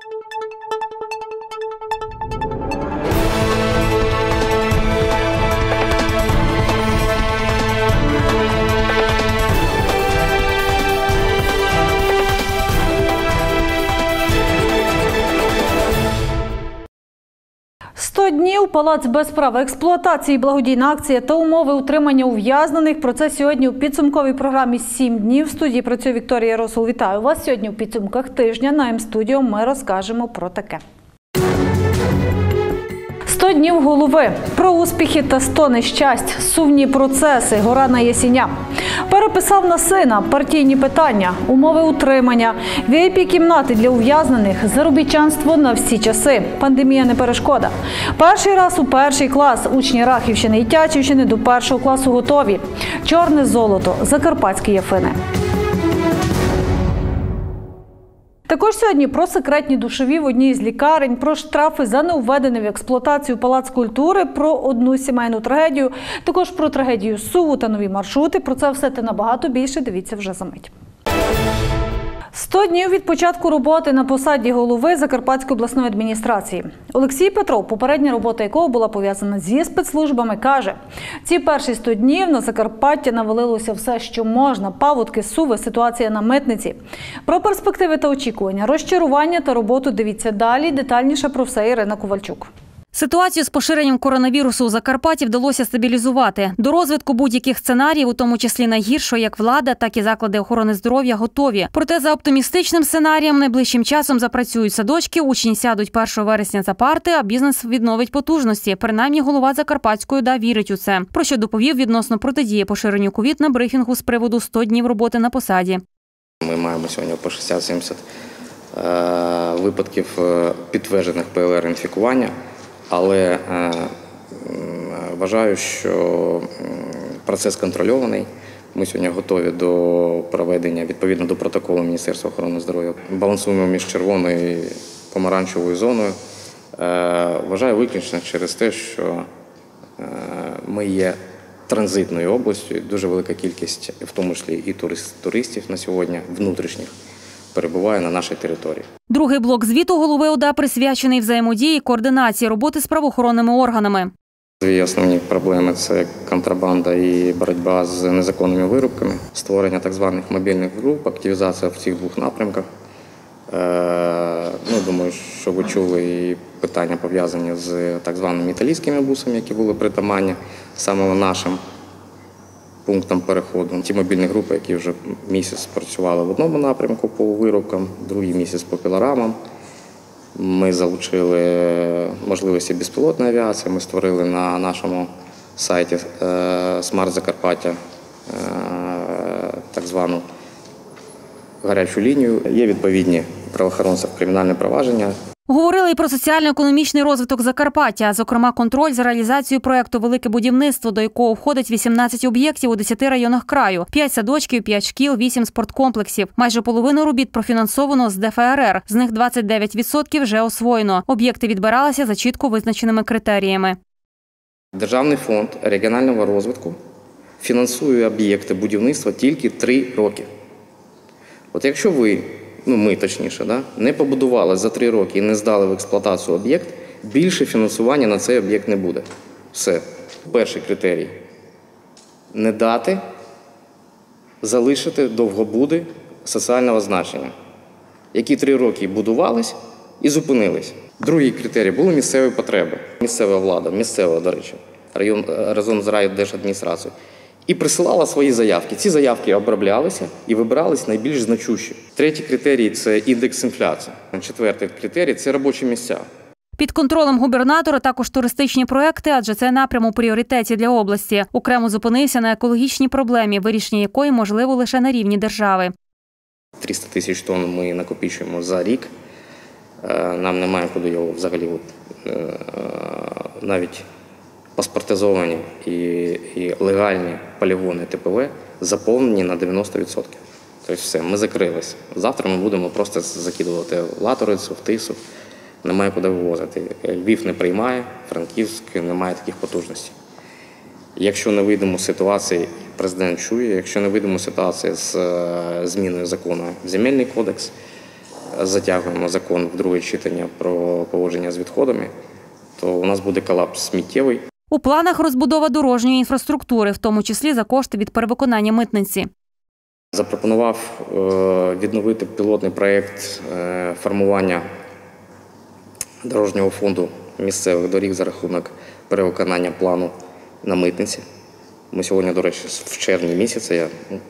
Днів, палац без права експлуатації, благодійна акція та умови утримання ув'язнених. Про це сьогодні у підсумковій програмі «7 днів». В студії працює Вікторія Росул. Вітаю вас. Сьогодні у підсумках тижня на М-студіо ми розкажемо про таке. 100 днів голови. Про успіхи та 100 нещасть. Сумні процеси. Гора на Ясіня. Переписав на сина. Партійні питання. Умови утримання. VIP-кімнати для ув'язнених. Заробітчанство на всі часи. Пандемія не перешкода. Перший раз у перший клас. Учні Рахівщини і Тячівщини до першого класу готові. Чорне золото. Закарпатські Яфини. Також сьогодні про секретні душові в одній з лікарень, про штрафи за неуведений в експлуатацію палац культури, про одну сімейну трагедію, також про трагедію Суву та нові маршрути. Про це все та набагато більше дивіться вже за мить. 100 днів від початку роботи на посаді голови Закарпатської обласної адміністрації. Олексій Петров, попередня робота якого була пов'язана зі спецслужбами, каже, ці перші 100 днів на Закарпаття навалилося все, що можна. Паводки, суви, ситуація на митниці. Про перспективи та очікування, розчарування та роботу дивіться далі. Детальніше про все Ірина Ковальчук. Ситуацію з поширенням коронавірусу у Закарпатті вдалося стабілізувати. До розвитку будь-яких сценаріїв, у тому числі найгіршого, як влада, так і заклади охорони здоров'я, готові. Проте за оптимістичним сценарієм найближчим часом запрацюють садочки, учні сядуть 1 вересня за парти, а бізнес відновить потужності. Принаймні голова Закарпатської ОДА вірить у це. Про що доповів відносно протидії поширенню ковід на брифінгу з приводу 100 днів роботи на посаді. Ми маємо сьогодні по 60-70 випадків підтверджених ПЛР-інфікування. Але вважаю, що процес контрольований. Ми сьогодні готові до проведення, відповідно до протоколу Міністерства охорони здоров'я. Балансуємо між червоною і помаранчевою зоною. Вважаю виключно через те, що ми є транзитною областю. Дуже велика кількість, в тому числі і туристів на сьогодні, внутрішніх, перебуває на нашій території. Другий блок звіту голови ОДА присвячений взаємодії і координації роботи з правоохоронними органами. Дві основні проблеми – це контрабанда і боротьба з незаконними вирубками, створення так званих мобільних груп, активізація в цих двох напрямках. Думаю, що ви чули і питання пов'язані з так званими італійськими бусами, які були притаманні саме нашим пунктам переходу. Ті мобільні групи, які вже місяць працювали в одному напрямку по вирубкам, другий місяць по пілорамам. Ми залучили можливості безпілотної авіації, ми створили на нашому сайті Смарт Закарпаття так звану гарячу лінію. Є відповідні правоохоронців кримінальне провадження. Говорили і про соціально-економічний розвиток Закарпаття, зокрема контроль за реалізацією проєкту «Велике будівництво», до якого входить 18 об'єктів у 10 районах краю, 5 садочків, 5 шкіл, 8 спорткомплексів. Майже половину робіт профінансовано з ДФРР, з них 29% вже освоєно. Об'єкти відбиралися за чітко визначеними критеріями. Державний фонд регіонального розвитку фінансує об'єкти будівництва тільки 3 роки. От якщо ви, ми точніше, не побудували за 3 роки і не здали в експлуатацію об'єкт, більше фінансування на цей об'єкт не буде. Все. Перший критерій – не дати залишити довгобуди соціального значення, які 3 роки будувались і зупинились. Другий критерій – були місцеві потреби. Місцева влада, місцева, до речі, разом з райдержадміністрацією. І присилала свої заявки. Ці заявки оброблялися і вибирались найбільш значущі. Третій критерій – це індекс інфляції. Четвертий критерій – це робочі місця. Під контролем губернатора також туристичні проекти, адже це напрям у пріоритеті для області. Окремо зупинився на екологічній проблемі, вирішення якої можливо лише на рівні держави. 300 тисяч тонн ми накопичуємо за рік. Нам немає куди його взагалі навіть паспортизовані і легальні полігони ТПВ заповнені на 90%. Тобто все, ми закрилися. Завтра ми будемо просто закидувати в Латорицю, в Тису. Немає куди вивозити. Львів не приймає, Франківськ не має таких потужностей. Якщо не вийдемо з ситуації, президент чує, якщо не вийдемо з ситуації з зміною закону в Земельний кодекс, затягуємо закон в друге читання про поводження з відходами, то у нас буде колапс сміттєвий. У планах розбудова дорожньої інфраструктури, в тому числі за кошти від перевиконання митниці. Запропонував відновити пілотний проєкт формування дорожнього фонду місцевих доріг за рахунок перевиконання плану на митниці. Ми сьогодні, до речі, в червні місяці,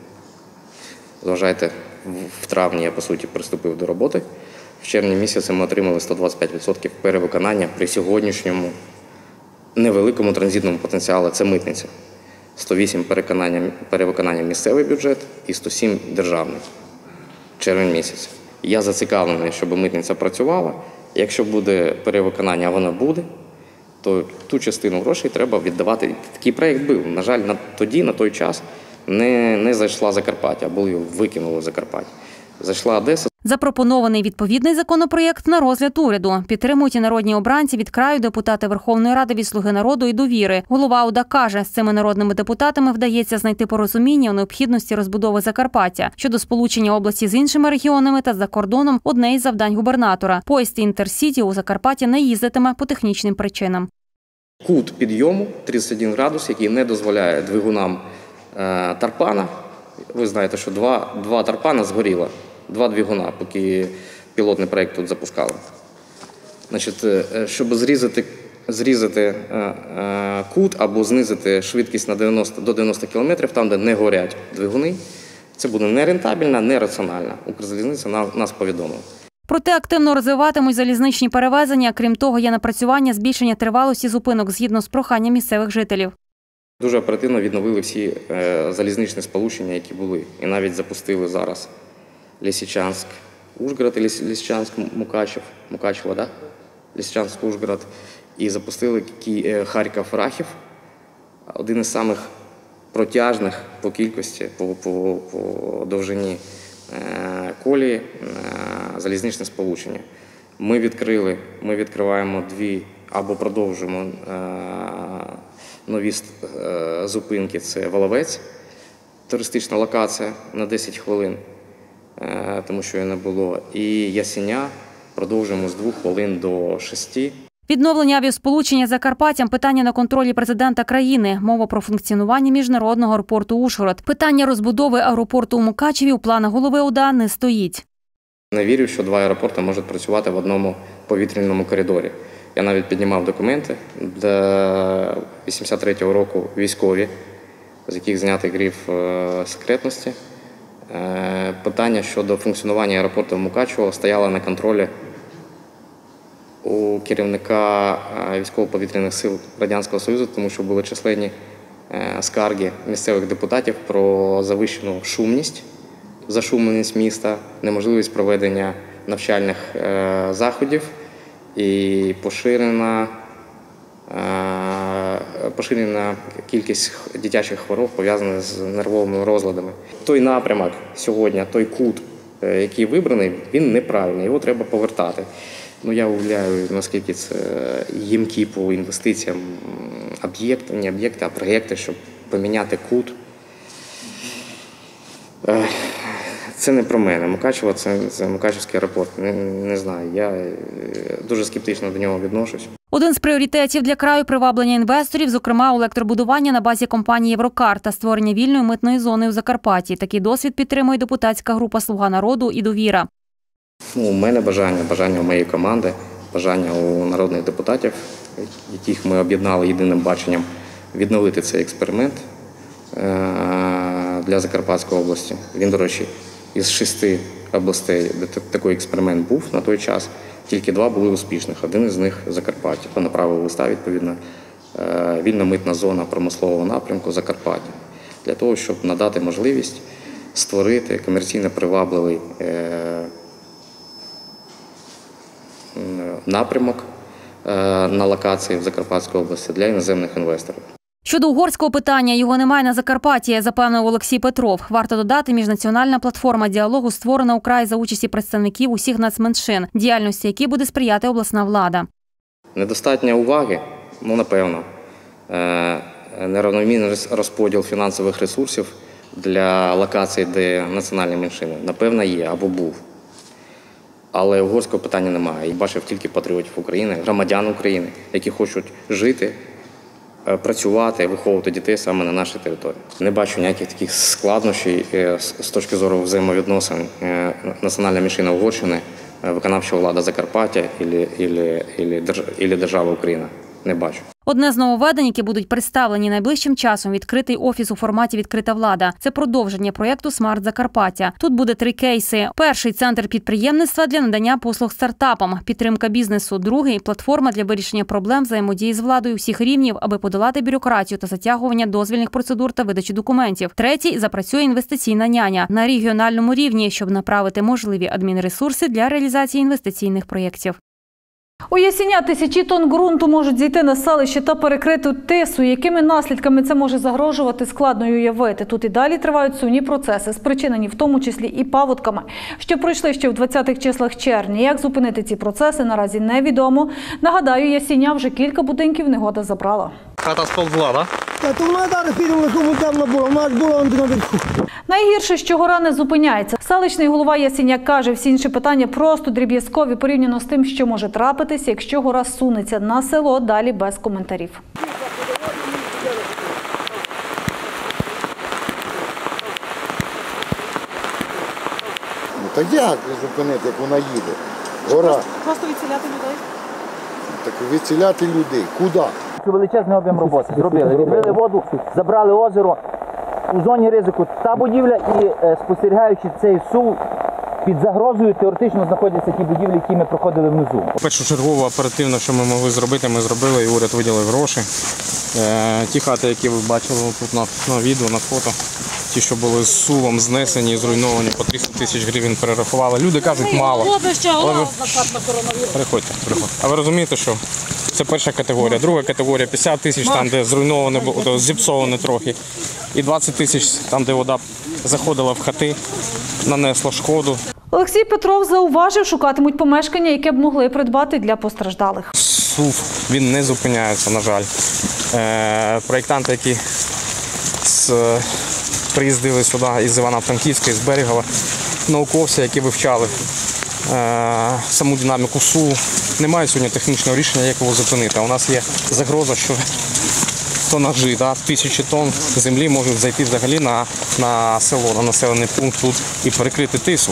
зважайте, в травні я, по суті, приступив до роботи. В червні місяці ми отримали 125% перевиконання при сьогоднішньому невеликому транзитному потенціалі – це митниця. 108 перевиконання місцевий бюджет і 107 державний. Червень місяць. Я зацікавлений, щоб митниця працювала. Якщо буде перевиконання, а воно буде, то ту частину грошей треба віддавати. Такий проєкт був. На жаль, тоді, на той час, не зайшла Закарпаття, або її викинули Закарпаття. Зайшла Одеса. Запропонований відповідний законопроєкт на розгляд уряду. Підтримують і народні обранці від краю, депутати Верховної Ради від «Слуги народу» і «Довіри». Голова ОДА каже, з цими народними депутатами вдається знайти порозуміння у необхідності розбудови Закарпаття. Щодо сполучення області з іншими регіонами та за кордоном – одне із завдань губернатора. Поїзд «Інтерсіті» у Закарпаття не їздитиме по технічним причинам. Кут підйому 31 градус, який не дозволяє двигунам Тарпана. Ви знаєте, що два Тарпана згоріло. 2 двигуна, поки пілотний проєкт тут запускали. Значить, щоб зрізати кут або знизити швидкість до 90 км, там, де не горять двигуни, це буде нерентабельно, нераціонально. Укрзалізниця нас повідомила. Проте активно розвиватимуть залізничні перевезення. Крім того, є напрацювання збільшення тривалості зупинок згідно з проханням місцевих жителів. Дуже оперативно відновили всі залізничні сполучення, які були. І навіть запустили зараз Лисичанськ, Ужгород і Лисичанськ, Мукачево, да? Лисичанськ, Ужгород. І запустили Харків-Рахів, один із самих протяжних по кількості, по довжині колії залізничне сполучення. Ми відкриваємо 2 або продовжуємо нові зупинки. Це Воловець, туристична локація на 10 хвилин. Тому що її не було. І Ясеня продовжуємо з 2 хвилин до 6. Відновлення авіасполучення з Закарпаттям – питання на контролі президента країни. Мова про функціонування міжнародного аеропорту Ужгород. Питання розбудови аеропорту у Мукачеві у планах голови ОДА не стоїть. Не вірю, що 2 аеропорти можуть працювати в одному повітряному коридорі. Я навіть піднімав документи до 83-го року військові, з яких знятий гриф секретності. Питання щодо функціонування аеропорту в Мукачево стояло на контролі у керівника військово-повітряних сил Радянського Союзу, тому що були численні скарги місцевих депутатів про завищену шумність, зашумленість міста, неможливість проведення навчальних заходів і поширена кількість дитячих хвороб, пов'язаних з нервовими розладами. Той напрямок сьогодні, той кут, який вибраний, він неправильний, його треба повертати. Я уявляю, наскільки це їмкі по інвестиціям не об'єкти, а проєкти, щоб поміняти кут. Це не про мене. Мукачево – це Мукачевський аеропорт. Не знаю, я дуже скептично до нього відношусь. Один з пріоритетів для краю – приваблення інвесторів, зокрема електробудування на базі компанії «Єврокар» та створення вільної митної зони у Закарпатті. Такий досвід підтримує депутатська група «Слуга народу» і «Довіра». У мене бажання у моєї команди, бажання у народних депутатів, яких ми об'єднали єдиним баченням, відновити цей експеримент для Закарпатської області. Він, до речі, із 6 областей, де такий експеримент був на той час, тільки 2 були успішних. Один із них – Закарпаття. Направив листа, відповідно, вільна митна зона промислового напрямку Закарпаття. Для того, щоб надати можливість створити комерційно привабливий напрямок на локації в Закарпатській області для іноземних інвесторів. Щодо угорського питання, його немає на Закарпатті, запевнив Олексій Петров. Варто додати, міжнаціональна платформа діалогу створена у краї за участі представників усіх нацменшин, діяльності якій буде сприяти обласна влада. Недостатньо уваги, напевно, нерівномірний розподіл фінансових ресурсів для локацій, де національні меншини, напевно, є або був. Але угорського питання немає. Я бачив тільки патріотів України, громадян України, які хочуть жити, працювати, виховувати дітей саме на нашій території. Не бачу ніяких таких складнощів з точки зору взаємовідносин національна меншина Угорщини, виконавча влада Закарпаття і держава Україна. Не бачу. Одне з нововведень, які будуть представлені найближчим часом, відкритий офіс у форматі «Відкрита влада». Це продовження проєкту «Смарт Закарпаття». Тут буде 3 кейси. Перший – центр підприємництва для надання послуг стартапам, підтримка бізнесу. Другий – платформа для вирішення проблем взаємодії з владою всіх рівнів, аби подолати бюрократію та затягування дозвільних процедур та видачі документів. Третій – запрацює інвестиційна няня на регіональному рівні, щоб направити можливі адмінресурси для реалізації інвестиційних проєктів. У Ясіня тисячі тонн ґрунту можуть зійти на селище та перекрити Тису. Якими наслідками це може загрожувати, складно уявити. Тут і далі тривають сумні процеси, спричинені в тому числі і паводками, що пройшли ще в 20-х числах червня. Як зупинити ці процеси, наразі невідомо. Нагадаю, Ясіня вже кілька будинків негода забрала. Хата сповзла, так? То вона далі підемо, кому темно було, вона ж була наверху. Найгірше, що гора не зупиняється. Селищний голова Ясіня каже, всі інші питання просто дріб'язкові порівняно з тим, що може трапитися, якщо гора сунеться на село, далі без коментарів. Ну так як зупинити, як вона їде? Гора. Просто відселяти людей? Так відселяти людей. Куди? Величезний об'єм роботи зробили. Відбили воду, забрали озеро у зоні ризику. Та будівля і спостерігаючи цей сув, під загрозою теоретично знаходяться ті будівлі, які ми проходили внизу. Першочергово оперативно, що ми могли зробити, ми зробили, і уряд виділив гроші. Ті хати, які ви бачили тут на відео, на фото, ті, що були з сувом знесені і зруйновані, по 300 тисяч гривень перерахували. Люди кажуть, мало. Приходьте. А ви розумієте, що це перша категорія. Друга категорія – 50 тисяч, там, де зруйноване, зіпсоване трохи. І 20 тисяч, там, де вода заходила в хати, нанесла шкоду. Олексій Петров зауважив, шукатимуть помешкання, яке б могли придбати для постраждалих. Сув, він не зупиняється, на жаль. Проєктанти, які приїздили сюди із Івано-Франківська, із Берегова, науковці, які вивчали саму динаміку суву, немає сьогодні технічного рішення, як його зупинити. У нас є загроза, що тонажі, 1000 тонн землі можуть зайти взагалі на село, на населений пункт тут і перекрити Тису.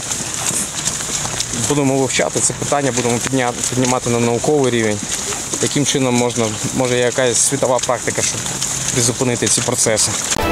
Будемо вивчати це питання, будемо піднімати на науковий рівень. Яким чином може є якась світова практика, щоб призупинити ці процеси.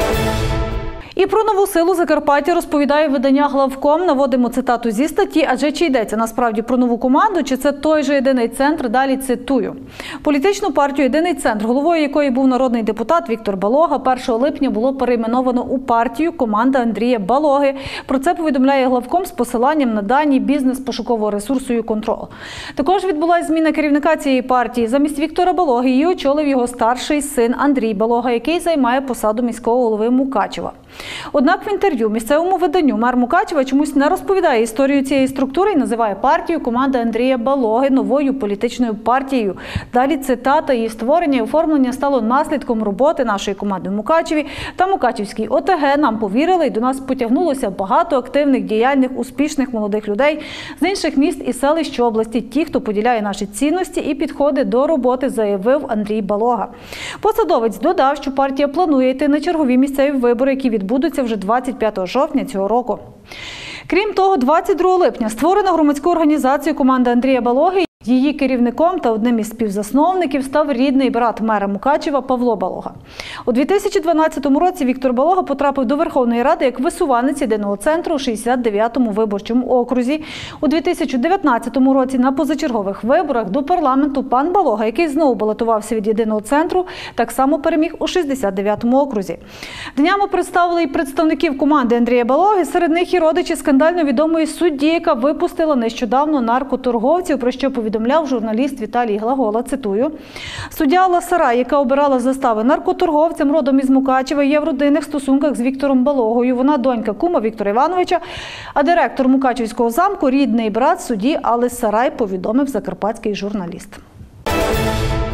І про нову силу Закарпаття розповідає видання «Главком». Наводимо цитату зі статті, адже чи йдеться насправді про нову команду, чи це той же «Єдиний центр», далі цитую. Політичну партію «Єдиний центр», головою якої був народний депутат Віктор Балога, 1 липня було перейменовано у партію «Команда Андрія Балоги». Про це повідомляє «Главком» з посиланням на дані бізнес-пошукового ресурсу «Юконтрол». Також відбулася зміна керівника цієї партії. Замість Віктора Балоги її очолив його старший син Андрій Балога, який займає посаду міського голови Мукачева. Однак в інтерв'ю місцевому виданню мер Мукачева чомусь не розповідає історію цієї структури і називає партію «Команда Андрія Балоги» новою політичною партією. Далі цитата: «Її створення і оформлення стало наслідком роботи нашої команди в Мукачеві та Мукачівській ОТГ. Нам повірили і до нас потягнулося багато активних, діяльних, успішних молодих людей з інших міст і селищ області. Ті, хто поділяє наші цінності і підходи до роботи», заявив Андрій Балога. Посадовець додав, що партія планує йти на чергові місцеві вибори, які відбудуться вже 25 жовтня цього року. Крім того, 22 липня створена громадську організацію «Команда Андрія Балоги». Її керівником та одним із співзасновників став рідний брат мера Мукачева Павло Балога. У 2012 році Віктор Балога потрапив до Верховної Ради як висуванець Єдиного центру у 69-му виборчому окрузі. У 2019 році на позачергових виборах до парламенту пан Балога, який знову балотувався від Єдиного центру, так само переміг у 69-му окрузі. Днями представили і представників команди Андрія Балоги, серед них і родичі скандально відомої судді, яка випустила нещодавно наркоторговців, про що повідомляв журналіст Віталій Глагола, цитую: «Суддя Алла Сарай, яка обирала застави наркоторговцям родом із Мукачева, є в родинних стосунках з Віктором Балогою. Вона донька кума Віктора Івановича, а директор Мукачівського замку – рідний брат судді Алли Сарай», повідомив закарпатський журналіст.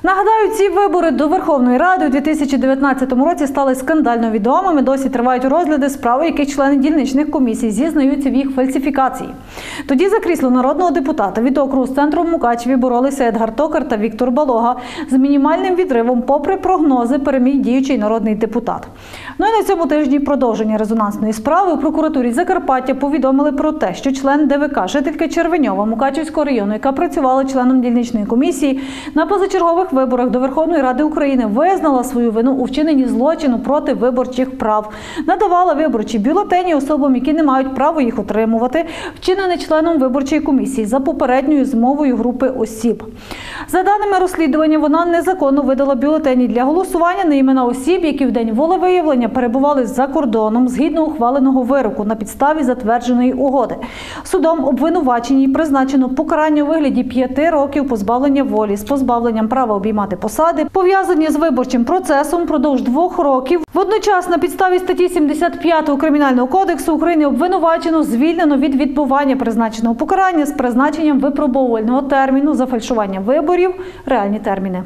Нагадаю, ці вибори до Верховної Ради у 2019 році стали скандально відомими. Досі тривають розгляди справ, у яких члени дільничних комісій зізнаються в їх фальсифікації. Тоді за крісло народного депутата від округу з центром Мукачеві боролися Едгар Токар та Віктор Балога. З мінімальним відривом, попри прогнози, переміг діючий народний депутат. Ну і на цьому тижні продовження резонансної справи у прокуратурі Закарпаття повідомили про те, що член ДВК, жителька Червеньова Мукачівського району, яка працювала членом дільничної комісії, на позачергових виборах до Верховної Ради України визнала свою вину у вчиненні злочину проти виборчих прав. Надавала виборчі бюлетені особам, які не мають права їх отримувати, вчинене членом виборчої комісії за попередньою змовою групи осіб. За даними розслідування, вона незаконно видала бюлетені для голосування на імена осіб, які в день волевиявлення перебували за кордоном згідно ухваленого вироку на підставі затвердженої угоди. Судом обвинуваченій призначено покарання у вигляді 5 років позбавлення волі з позбавленням права обіймати посади, пов'язані з виборчим процесом впродовж 2 років. Водночас на підставі статті 75 Кримінального кодексу України обвинувачено звільнено від відбування призначеного покарання з призначенням випробовувального терміну за фальшування виборів – реальні терміни.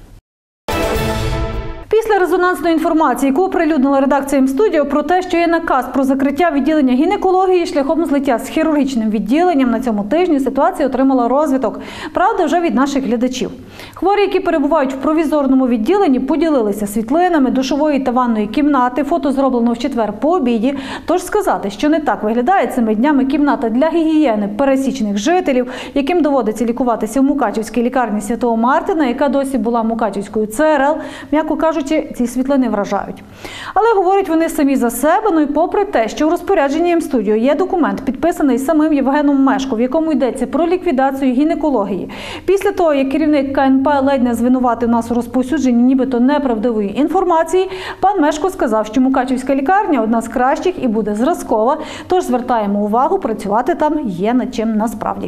Після резонансної інформації, яку оприлюднила редакція М-студіо про те, що є наказ про закриття відділення гінекології шляхом злиття з хірургічним відділенням, на цьому тижні ситуація отримала розвиток. Правда, вже від наших глядачів. Хворі, які перебувають в провізорному відділенні, поділилися світлинами душової та ванної кімнати. Фото зроблено в четвер по обіді. Тож сказати, що не так виглядає цими днями кімната для гігієни пересічних жителів, яким доводиться лікуватися в Мукачівській лікарні Святого Мартина, яка досі була Мукачівською ЦРЛ, м'яко кажучи, ці світлини вражають. Але говорять вони самі за себе, ну і попри те, що у розпорядженні М-студіо є документ, підписаний самим Євгеном Мешко, в якому йдеться про ліквідацію гінекології. Після того, як керівник КНП ледь не звинуватив нас у розповсюдженні нібито неправдивої інформації, пан Мешко сказав, що Мукачівська лікарня одна з кращих і буде зразкова, тож звертаємо увагу, працювати там є над чим насправді.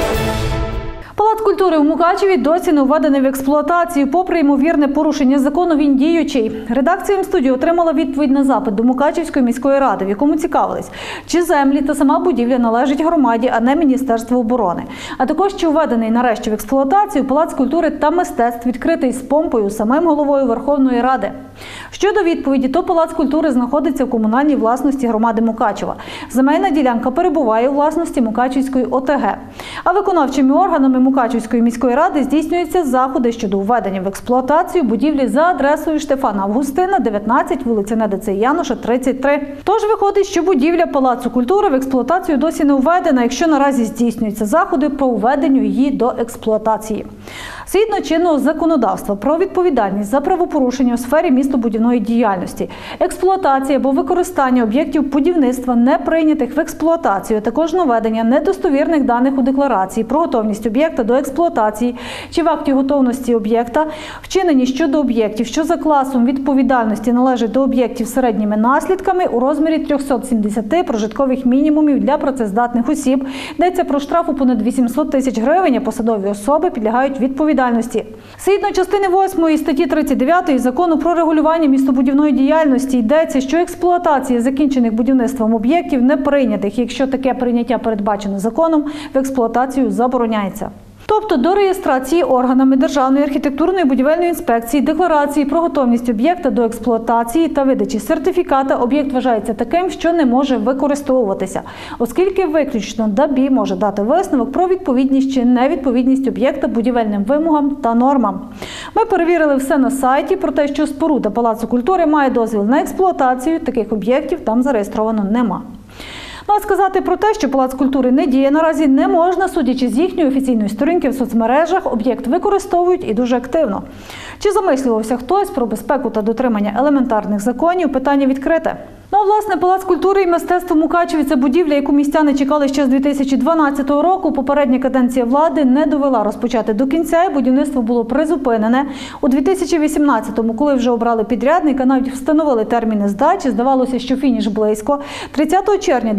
Палац культури у Мукачеві досі не введений в експлуатацію, попри ймовірне порушення закону він діючий. Редакція М-студіо отримала відповідь на запит до Мукачівської міської ради, в якому цікавились, чи землі та сама будівля належить громаді, а не Міністерству оборони. А також, чи введений нарешті в експлуатацію Палац культури та мистецтв, відкритий з помпою самим головою Верховної Ради. Щодо відповіді, то Палац культури знаходиться в комунальній власності громади Мукачева. Земельна ділянка перебуває у власності Мукачівської ОТГ. А виконавчими органами Мукачівської міської ради здійснюються заходи щодо введення в експлуатацію будівлі за адресою Штефана Августина, 19, вулиця Недиця Яноша, 33. Тож виходить, що будівля Палацу культури в експлуатацію досі не введена, якщо наразі здійснюються заходи по введенню її до експлуатації. Згідно чинного законодавства про відповідальність за правопорушення у сфері містобудівної діяльності, експлуатація або використання об'єктів будівництва, не прийнятих в експлуатацію, а також наведення недостовірних даних у декларації про готовність об'єкта до експлуатації чи в акті готовності об'єкта, вчинені щодо об'єктів, що за класом відповідальності належать до об'єктів з середніми наслідками у розмірі 370 прожиткових мінімумів для працездатних осіб. Йдеться про штраф у понад 800 тисяч гривень, а посадові особи підлягають відповідальності. Згідно частини 8 статті 39 Закону про регулювання містобудівної діяльності йдеться, що експлуатація закінчених будівництвом об'єктів не прийнятих, якщо таке прийняття передбачено законом, в експлуатацію забороняється. Тобто до реєстрації органами Державної архітектурної будівельної інспекції декларації про готовність об'єкта до експлуатації та видачі сертифіката об'єкт вважається таким, що не може використовуватися, оскільки виключно ДАБІ може дати висновок про відповідність чи невідповідність об'єкта будівельним вимогам та нормам. Ми перевірили все на сайті про те, що споруда Палацу культури має дозвіл на експлуатацію, таких об'єктів там зареєстровано нема. Ну а сказати про те, що Палац культури не діє наразі не можна, судячи з їхньої офіційної сторінки в соцмережах, об'єкт використовують і дуже активно. Чи замислювався хтось про безпеку та дотримання елементарних законів, питання відкрите. Ну, власне, Палац культури і мистецтва Мукачеві – це будівля, яку містяни чекали ще з 2012 року. Попередня каденція влади не довела розпочати до кінця, і будівництво було призупинене. У 2018-му, коли вже обрали підрядника, навіть встановили терміни здачі, здавалося, що фініш близько. 30 червня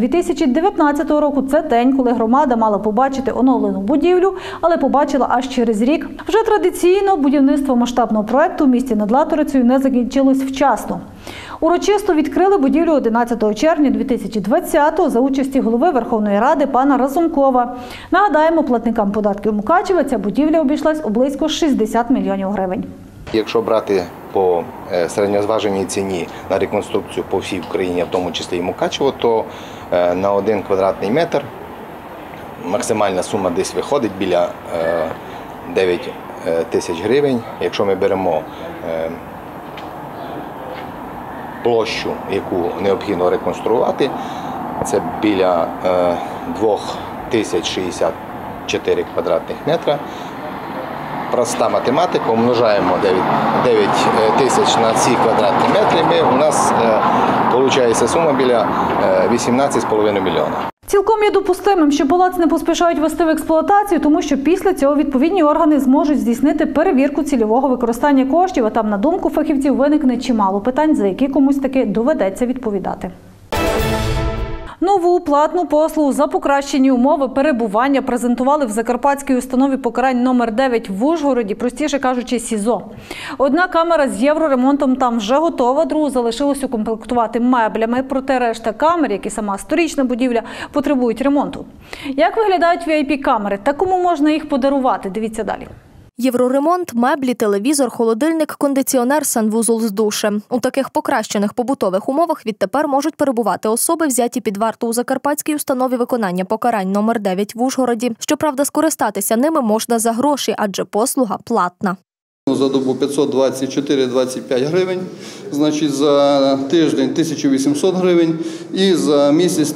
2019 року – це день, коли громада мала побачити оновлену будівлю, але побачила аж через рік. Вже традиційно будівництво масштабного проєкту в місті над Латорицею не закінчилось вчасно. Урочисто відкрили будівлю 11 червня 2020-го за участі голови Верховної Ради пана Разумкова. Нагадаємо, платникам податків Мукачева ця будівля обійшлась у близько 60 мільйонів гривень. Якщо брати по середньозваженій ціні на реконструкцію по всій Україні, в тому числі і Мукачево, то на 1 квадратний метр максимальна сума десь виходить біля 9 тисяч гривень. Якщо ми беремо площу, яку необхідно реконструювати, це біля 2064 квадратних метра. Проста математика, умножаємо 9 тисяч на ці квадратні метри, у нас виходить сума біля 18,5 мільйона. Цілком є допустимим, що палац не поспішають ввести в експлуатацію, тому що після цього відповідні органи зможуть здійснити перевірку цільового використання коштів, а там, на думку фахівців, виникне чимало питань, за які комусь таки доведеться відповідати. Нову платну послугу за покращені умови перебування презентували в закарпатській установі покарань номер 9 в Ужгороді, простіше кажучи, СІЗО. Одна камера з євроремонтом там вже готова, другу залишилось укомплектувати меблями, проте решта камер, як і сама сторічна будівля, потребують ремонту. Як виглядають VIP-камери та кому можна їх подарувати? Дивіться далі. Євроремонт, меблі, телевізор, холодильник, кондиціонер, санвузол з душем. У таких покращених побутових умовах відтепер можуть перебувати особи, взяті під варту у закарпатській установі виконання покарань номер 9 в Ужгороді. Щоправда, скористатися ними можна за гроші, адже послуга платна. За добу 524-25 гривень, значить за тиждень 1800 гривень і за місяць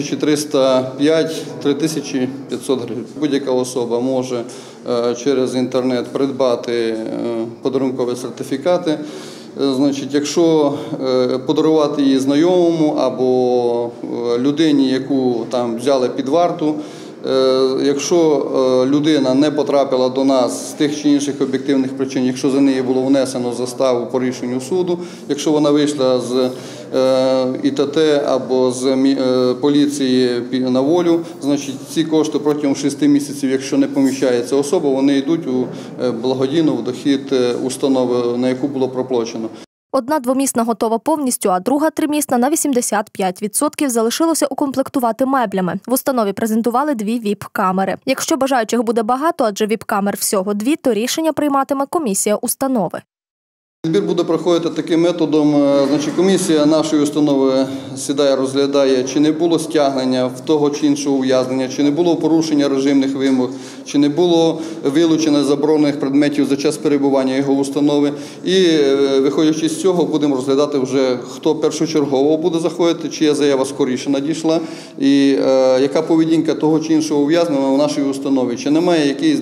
3305-3500 гривень. Будь-яка особа може через інтернет придбати подарункові сертифікати. Значить, якщо подарувати її знайомому або людині, яку там взяли під варту, якщо людина не потрапила до нас з тих чи інших об'єктивних причин, якщо за неї було внесено заставу по рішенню суду, якщо вона вийшла з ІТТ або з поліції на волю, значить ці кошти протягом 6 місяців, якщо не поміщається особа, вони йдуть у благодійну в дохід установи, на яку було проплачено. Одна двомісна готова повністю, а друга тримісна на 85% залишилося укомплектувати меблями. В установі презентували 2 ВІП-камери. Якщо бажаючих буде багато, адже ВІП-камер всього 2, то рішення прийматиме комісія установи. Відбір буде проходити таким методом. Значить, комісія нашої установи сідає, розглядає, чи не було стягнення в того чи іншого ув'язнення, чи не було порушення режимних вимог, чи не було вилучення заборонених предметів за час перебування його установи. І, виходячи з цього, будемо розглядати вже, хто першочергово буде заходити, чия заява скоріше надійшла, і яка поведінка того чи іншого ув'язненого в нашій установі. Чи немає якоїсь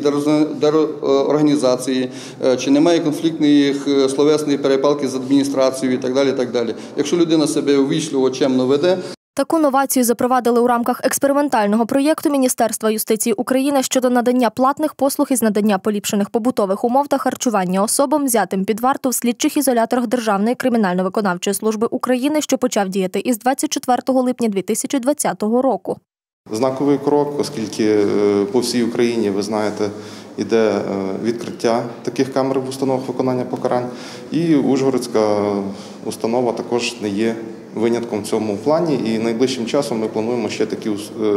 дезорганізації, чи немає конфліктних словесної перепалки з адміністрацією і так далі, так далі. Якщо людина себе увічливо, чемно веде. Таку новацію запровадили у рамках експериментального проєкту Міністерства юстиції України щодо надання платних послуг із надання поліпшених побутових умов та харчування особам, взятим під варту в слідчих ізоляторах Державної кримінально-виконавчої служби України, що почав діяти із 24 липня 2020 року. Знаковий крок, оскільки по всій Україні, ви знаєте, іде відкриття таких камер в установах виконання покарань. І Ужгородська установа також не є винятком в цьому плані. І найближчим часом ми плануємо ще такі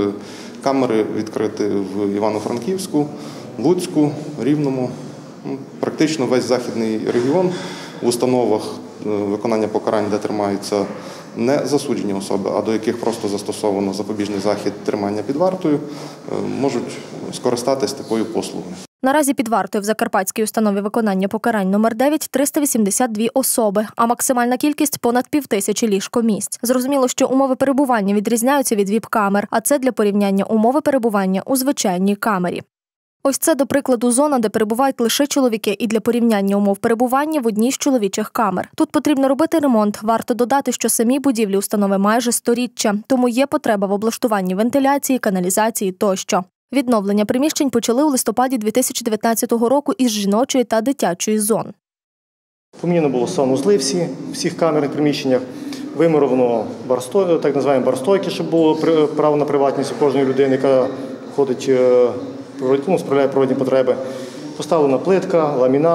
камери відкрити в Івано-Франківську, Луцьку, Рівному. Практично весь західний регіон в установах виконання покарань, де тримаються не засуджені особи, а до яких просто застосовано запобіжний захід тримання під вартою, можуть скористатись такою послугою. Наразі під вартою в закарпатській установі виконання покарань номер 9 – 382 особи, а максимальна кількість – понад 5000 ліжкомісць. Зрозуміло, що умови перебування відрізняються від ВІП-камер, а це для порівняння умови перебування у звичайній камері. Ось це, до прикладу, зона, де перебувають лише чоловіки, і для порівняння умов перебування в одній з чоловічих камер. Тут потрібно робити ремонт. Варто додати, що самі будівлі установи майже 100-річчя, тому є потреба в облаштуванні вентиляції, каналізації тощо. Відновлення приміщень почали у листопаді 2019 року із жіночої та дитячої зон. Поміняно було санузли в всіх камерних приміщеннях, вимуровано так називаємо барстойки, щоб було право на приватність у кожної людини, яка ходить, справляє природні потреби. Поставлена плитка, ламінат,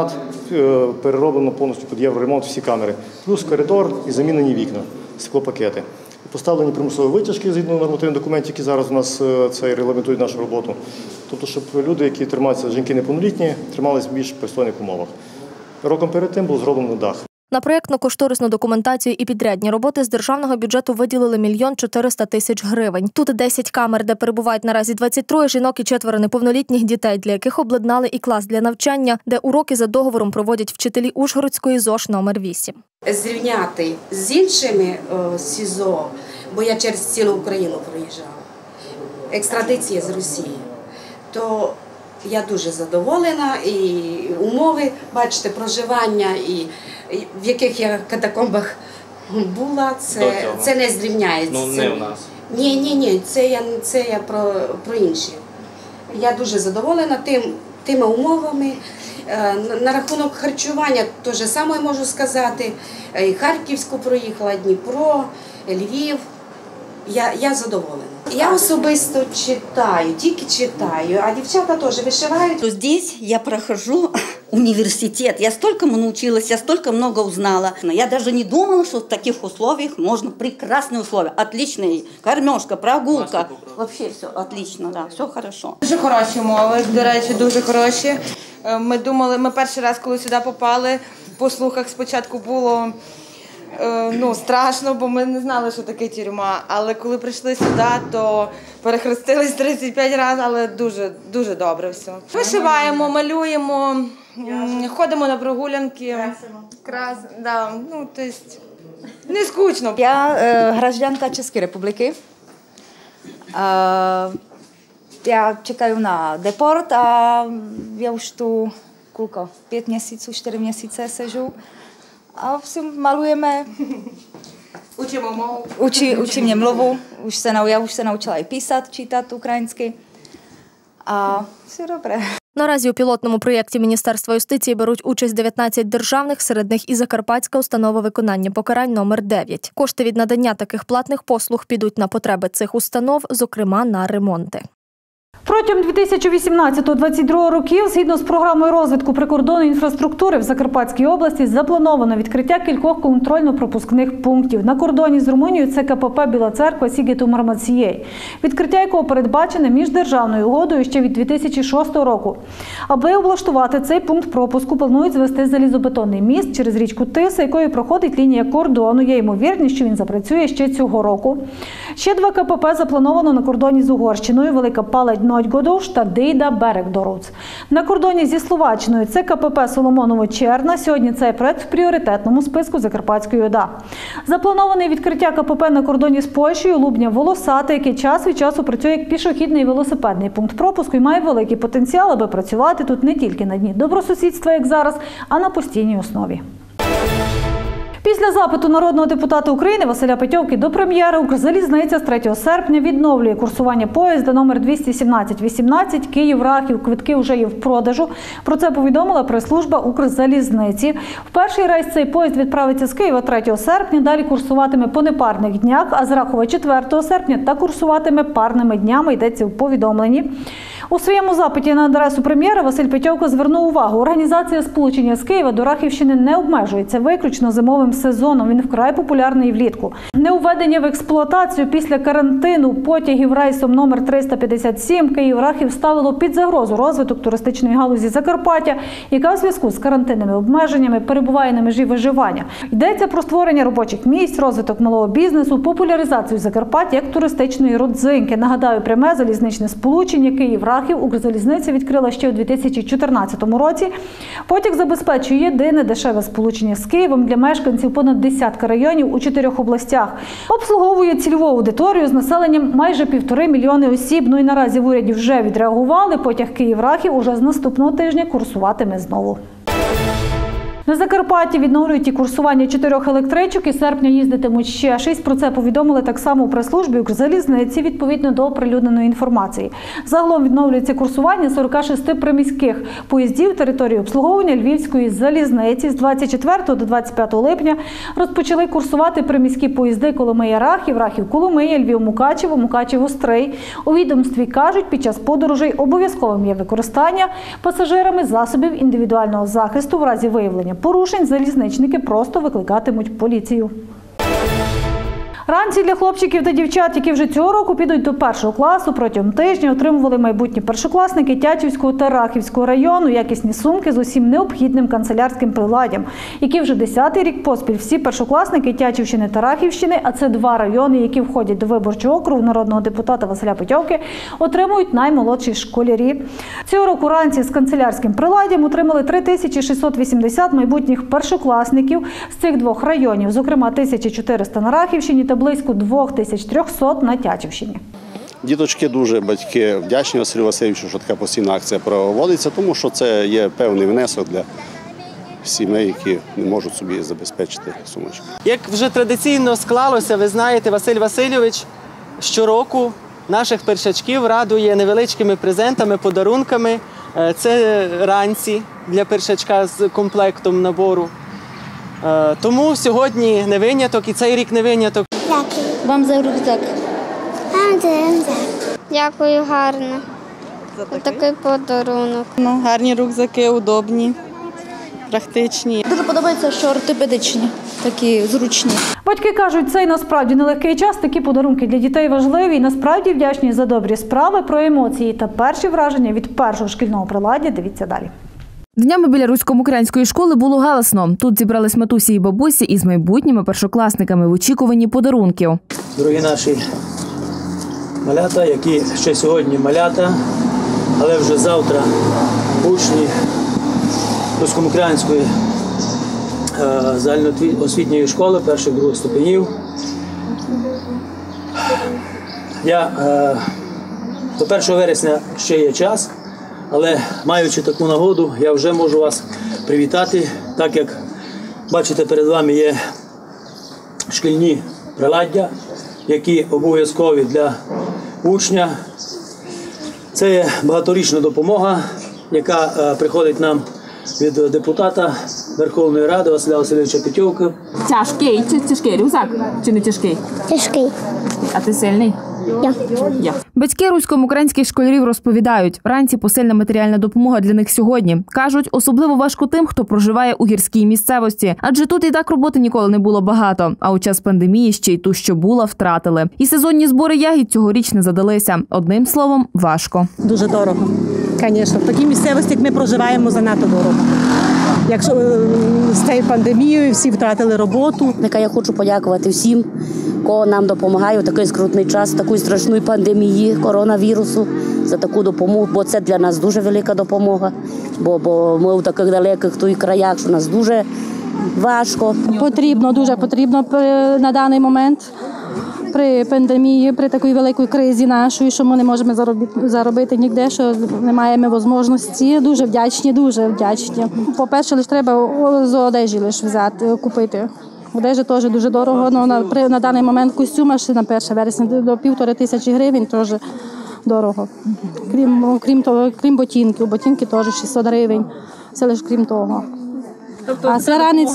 перероблено повністю під євроремонт всі камери. Плюс коридор і замінені вікна, склопакети. Поставлені примусові витяжки згідно нормативних документів, які зараз у нас це регламентують нашу роботу. Тобто, щоб люди, які тримаються, жінки неповнолітні, трималися в більш пристойних умовах. Роком перед тим був зроблений дах. На проєктно-кошторисну документацію і підрядні роботи з державного бюджету виділили 1 400 000 гривень. Тут 10 камер, де перебувають наразі 23 жінок і 4 неповнолітніх дітей, для яких обладнали і клас для навчання, де уроки за договором проводять вчителі Ужгородської ЗОШ номер 8. Зрівняти з іншими СІЗО, бо я через цілу Україну проїжджала, екстрадиція з Росії, то я дуже задоволена, і умови, бачите, проживання, і в яких я катакомбах була, це не зрівняється. Ну, не в нас. Ні, це я про інші. Я дуже задоволена тими умовами. На рахунок харчування те ж саме можу сказати. Харківську проїхала, Дніпро, Львів. Я задоволена. Я особисто читаю, тільки читаю, а дівчата теж вишивають. Здесь я прохожу университет. Я столько научилась, я столько много узнала. Я даже не думала, что в таких условиях можно прекрасные условия. Отличные. Кормежка, прогулка. Вообще все отлично, да, все хорошо. Дуже хороші умови, до речі, дуже хороші. Ми перший раз, коли сюди попали, по слухах спочатку було страшно, бо ми не знали, що таке тюрма. Але коли прийшли сюди, то перехрестились 35 разів, але дуже добре все. Вишиваємо, малюємо, ходимо на прогулянки. Не скучно. Я гражданка České republiky. Já čekaju na deport a já už tu 5 měsíců, 4 měsíce sežu. A malujeme. Učíme movu. Učí mě mluvu. Já už se naučila i písat, čítat ukrajinsky. A все добре. Наразі у пілотному проєкті Міністерства юстиції беруть участь 19 державних, серед них і Закарпатська установа виконання покарань номер 9. Кошти від надання таких платних послуг підуть на потреби цих установ, зокрема на ремонти. Протягом 2018-2022 років, згідно з програмою розвитку прикордонної інфраструктури в Закарпатській області, заплановано відкриття кількох контрольно-пропускних пунктів. На кордоні з Румунією це КПП Біла Церква Сігету Мармацієй, відкриття якого передбачене міждержавною угодою ще від 2006 року. Аби облаштувати цей пункт пропуску, планують звести залізобетонний міст через річку Тиса, якою проходить лінія кордону. Є ймовірність, що він запрацює ще цього року. Ще 2 КПП заплановано на кордоні з Угорщиною – Велика Паледь-Нойгодовж та Дейда-Берег-Дорудз. На кордоні зі Словаччиною це КПП Соломоново-Черна. Сьогодні цей проект в пріоритетному списку Закарпатської ОДА. Заплановане відкриття КПП на кордоні з Польщею Лубня-Волосате, який час від часу працює як пішохідний і велосипедний пункт пропуску і має великий потенціал, аби працювати тут не тільки на дні добросусідства, як зараз, а на постійній основі. Після запиту народного депутата України Василя Петьовки до прем'єра Укрзалізниця з 3 серпня відновлює курсування поїзда номер 217-18 Київ-Рахів. Квитки вже є в продажу. Про це повідомила прес-служба Укрзалізниці. В перший рейс цей поїзд відправиться з Києва 3 серпня, далі курсуватиме по непарних днях, а з Рахова 4 серпня та курсуватиме парними днями, йдеться у повідомленні. У своєму запиті на адресу прем'єра Василь Петьовка звернув увагу, організація сполучення з Києва до Рахівщини не обмежується виключно зимовим сезоном. Він вкрай популярний влітку. Неуведення в експлуатацію після карантину потягів рейсом номер 357 Київ-Рахів ставило під загрозу розвиток туристичної галузі Закарпаття, яка у зв'язку з карантинними обмеженнями перебуває на межі виживання. Йдеться про створення робочих місць, розвиток малого бізнесу, популяризацію Закарпаття як туристичної родзинки. Нагадаю, пряме залізничне сполучення Київ-Рахів Укрзалізниця відкрила ще у 2014 році. Потяг забезпечує єдине дешеве сполучення з Києвом для мешканців понад десятка районів у 4 областях. Обслуговує цільову аудиторію з населенням майже 1,5 мільйони осіб. Ну і наразі в уряді вже відреагували. Потяг Київ-Рахів уже з наступного тижня курсуватиме знову. На Закарпатті відновлюють і курсування 4 електричок, і з серпня їздитимуть ще 6. Про це повідомили так само у прес-службі Укрзалізниці відповідно до оприлюдненої інформації. Загалом відновлюється курсування 46 приміських поїздів території обслуговування Львівської залізниці. З 24 до 25 липня розпочали курсувати приміські поїзди Коломия-Рахів, Рахів-Коломия, Львів-Мукачево, Мукачево-Стрий. У відомстві кажуть, під час подорожей обов'язковим є використання пасажирами засобів індивідуального захисту. В разі виявлення порушень залізничники просто викликатимуть поліцію. Ранці для хлопчиків та дівчат, які вже цього року підуть до 1 класу, протягом тижня отримували майбутні першокласники Тячівського та Рахівського району якісні сумки з усім необхідним канцелярським приладдям, які вже 10-й рік поспіль всі першокласники Тячівщини та Рахівщини, а це 2 райони, які входять до виборчого округу народного депутата Василя Петьовки, отримують наймолодші школярі. Цього року ранці з канцелярським приладдям отримали 3680 майбутніх першокласників з цих 2 районів, зокрема 1400 на Рахівщині та близько 2300 на Тячівщині. Діточки дуже, батьки вдячні Василю Васильовичу, що така постійна акція проводиться, тому що це є певний внесок для сімей, які не можуть собі забезпечити сумочки. Як вже традиційно склалося, ви знаєте, Василь Васильович щороку наших першачків радує невеличкими презентами, подарунками. Це ранці для першачка з комплектом набору. Тому сьогодні не виняток і цей рік не виняток. Дякую. Вам за рюкзак. Дякую, гарно. За такий подарунок. Гарні рюкзаки, удобні, практичні. Дуже подобається, що ортопедичні, такі зручні. Батьки кажуть, цей насправді нелегкий час, такі подарунки для дітей важливі і насправді вдячні за добрі справи. Про емоції та перші враження від першого шкільного приладдя дивіться далі. Днями біля Русько-Мукрянської школи було галасно. Тут зібрались матусі і бабусі із майбутніми першокласниками в очікуванні подарунків. Дорогі наші малята, які ще сьогодні малята, але вже завтра учні Русько-Мукрянської загальноосвітньої школи перших-других ступенів. До 1 вересня ще є час. Але маючи таку нагоду, я вже можу вас привітати, так як, бачите, перед вами є шкільні приладдя, які обов'язкові для учня. Це є багаторічна допомога, яка приходить нам від депутата Верховної Ради Василя Васильовича Петьовки. Тяжкий чи тяжкий рюкзак? Чи не тяжкий? Тяжкий. А ти сильний? Я. Батьки русько-мукрянських школярів розповідають, вранці посильна матеріальна допомога для них сьогодні. Кажуть, особливо важко тим, хто проживає у гірській місцевості. Адже тут і так роботи ніколи не було багато. А у час пандемії ще й ту, що була, втратили. І сезонні збори ягід цьогоріч не задалися. Одним словом, важко. Дуже дорого. Звісно, в такій місцевості, як ми проживаємо, занадто дорого. Якщо з цією пандемією всі втратили роботу. Я хочу подякувати всім, кого нам допомагає у такий скрутний час, такої страшної пандемії коронавірусу, за таку допомогу, бо це для нас дуже велика допомога, бо ми в таких далеких краях, що нас дуже важко. Потрібно, дуже потрібно на даний момент. При пандемії, при такій великій кризі нашої, що ми не можемо заробити ніде, що не маємо можливості. Дуже вдячні, дуже вдячні. По-перше, лише треба з одежі лише взяти, купити. Одежа теж дуже дорого, але на даний момент костюм аж на 1 вересня до 1500 гривень теж дорого. Крім ботинків, ботинки теж 600 гривень, це лише крім того. А це ранець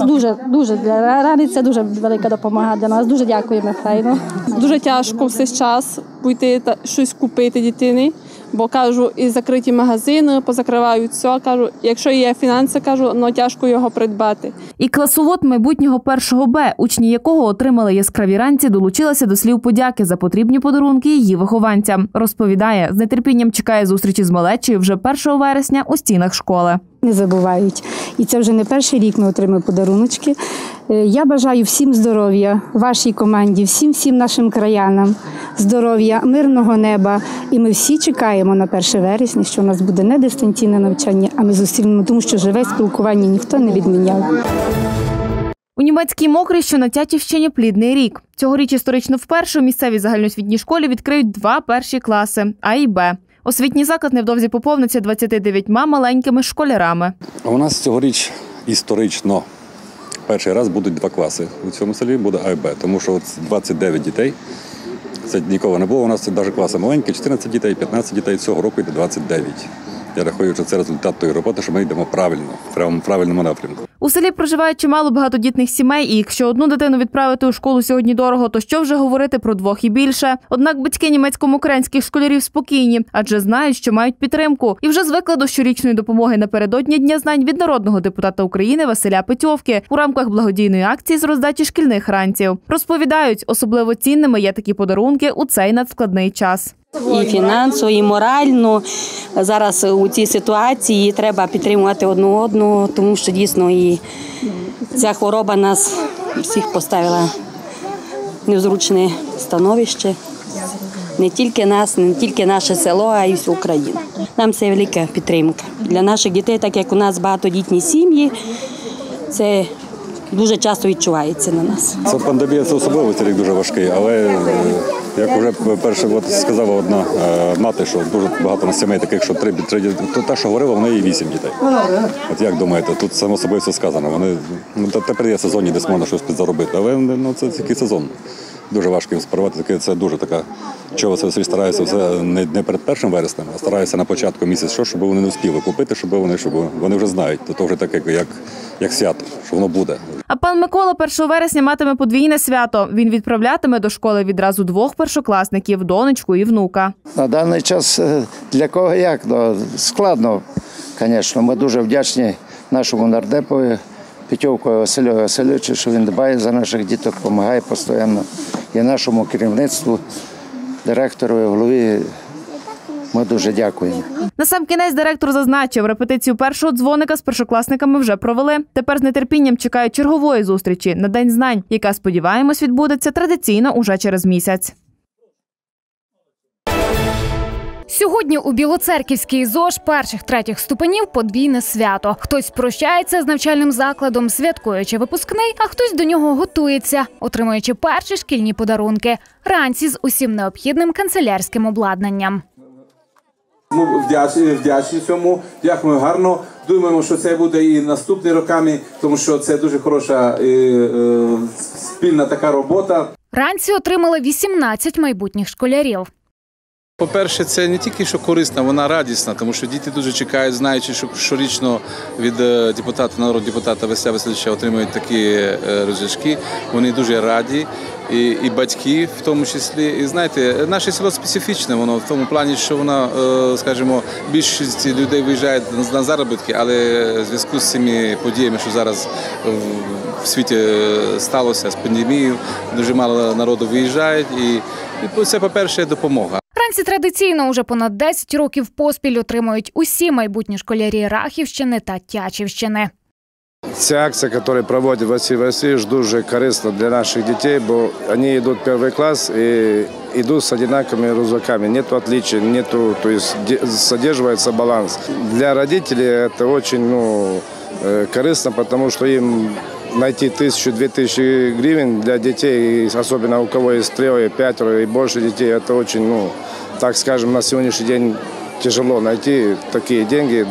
це дуже велика допомога для нас. Дуже дякуємо, Хайно. Дуже тяжко все час піти та щось купити дитині, бо, кажу, і закриті магазини, позакривають все. Кажу, якщо є фінанси, кажу, але тяжко його придбати. І класовод майбутнього 1 Б, учні якого отримали яскраві ранці, долучилася до слів подяки за потрібні подарунки її вихованцям. Розповідає, з нетерпінням чекає зустрічі з малечею вже 1 вересня у стінах школи. Не забувають. І це вже не перший рік ми отримуємо подаруночки. Я бажаю всім здоров'я, вашій команді, всім нашим краянам, здоров'я, мирного неба. І ми всі чекаємо на 1 вересня, що у нас буде не дистанційне навчання, а ми зустрінемо, тому що живе спілкування ніхто не відміняв. У німецькій Мокрі, що на Тячівщині, плідний рік. Цьогоріч історично вперше у місцевій загальноосвітній школі відкриють 2 перші класи – А і Б. Освітній заклад невдовзі поповниться 29 маленькими школярами. У нас цьогоріч історично перший раз будуть 2 класи. У цьому селі буде А і Б, тому що 29 дітей. Це ніколи не було. У нас це навіть класи маленькі, 14 дітей, 15 дітей. Цього року йде 29. Я рахую, що це результат тої роботи, що ми йдемо правильно, в правильному напрямку. У селі проживає чимало багатодітних сімей, і якщо одну дитину відправити у школу сьогодні дорого, то що вже говорити про 2 і більше. Однак батьки німецько-українських школярів спокійні, адже знають, що мають підтримку. І вже звикли до щорічної допомоги напередодні Дня знань від народного депутата України Василя Петьовки у рамках благодійної акції з роздачі шкільних ранців. Розповідають, особливо цінними є такі подарунки у цей надскладний час. І фінансово, і морально. Зараз у цій ситуації треба підтримувати одне одного, тому що дійсно і ця хвороба нас всіх поставила в незручне становище. Не тільки нас, не тільки наше село, а й всю Україну. Нам це велика підтримка. Для наших дітей, так як у нас багатодітні сім'ї, це дуже часто відчувається на нас. Це пандемія, це особливо цей рік дуже важкий, але як вже перше сказала одна мати, що дуже багато на сімей таких, що 3 дітей, то те, що говорила, в неї 8 дітей. От як думаєте, тут само собою все сказано. Вони, тепер є сезонні, десь можна щось підзаробити, але це такий сезон. Дуже важко їм справити, це дуже така, чого це стараюся все не перед 1 вереснем, а стараюся на початку місяця, щоб вони не встигли купити, щоб вони вже знають, то вже таке, як свято, що воно буде. А пан Микола 1 вересня матиме подвійне свято. Він відправлятиме до школи відразу 2 першокласників – донечку і внука. На даний час для кого як? Складно, звісно. Ми дуже вдячні нашому нардепові Петьовку Василю Васильовичу, що він дбає за наших діток, допомагає постійно. І нашому керівництву, директору і голові ми дуже дякуємо. Насамкінець директор зазначив, репетицію першого дзвоника з першокласниками вже провели. Тепер з нетерпінням чекають чергової зустрічі на День знань, яка, сподіваємось, відбудеться традиційно уже через місяць. Сьогодні у Білоцерківській ЗОШ перших-третіх ступенів подвійне свято. Хтось прощається з навчальним закладом, святкуючи випускний, а хтось до нього готується, отримуючи перші шкільні подарунки. Ранці з усім необхідним канцелярським обладнанням. Ми вдячні цьому, дякуємо гарно. Думаємо, що це буде і наступні роками, тому що це дуже хороша спільна така робота. Ранці отримали 18 майбутніх школярів. По-перше, це не тільки що корисна, вона радісна, тому що діти дуже чекають, знаючи, що щорічно від народного депутата Василя Васильовича отримують такі розжачки. Вони дуже раді, і батьки в тому числі. І знаєте, наше село специфічне, воно в тому плані, що воно, скажімо, більшість людей виїжджають на заробітки, але в зв'язку з цими подіями, що зараз в світі сталося з пандемією, дуже мало народу виїжджають, і це, по-перше, допомога. Ранці традиційно уже понад 10 років поспіль отримують усі майбутні школярі Рахівщини та Тячівщини. Ця акція, яку проводить Василь Васильович, дуже корисна для наших дітей, бо вони йдуть в 1 клас і йдуть з однаковими рюкзаками. Нет отличий, то есть содерживается баланс. Для родителей це дуже корисно, тому що їм найти 1000-2000 гривен для детей, особенно у кого есть 3, 5 и больше детей, это очень, так скажем, на сегодняшний день тяжело найти такие деньги.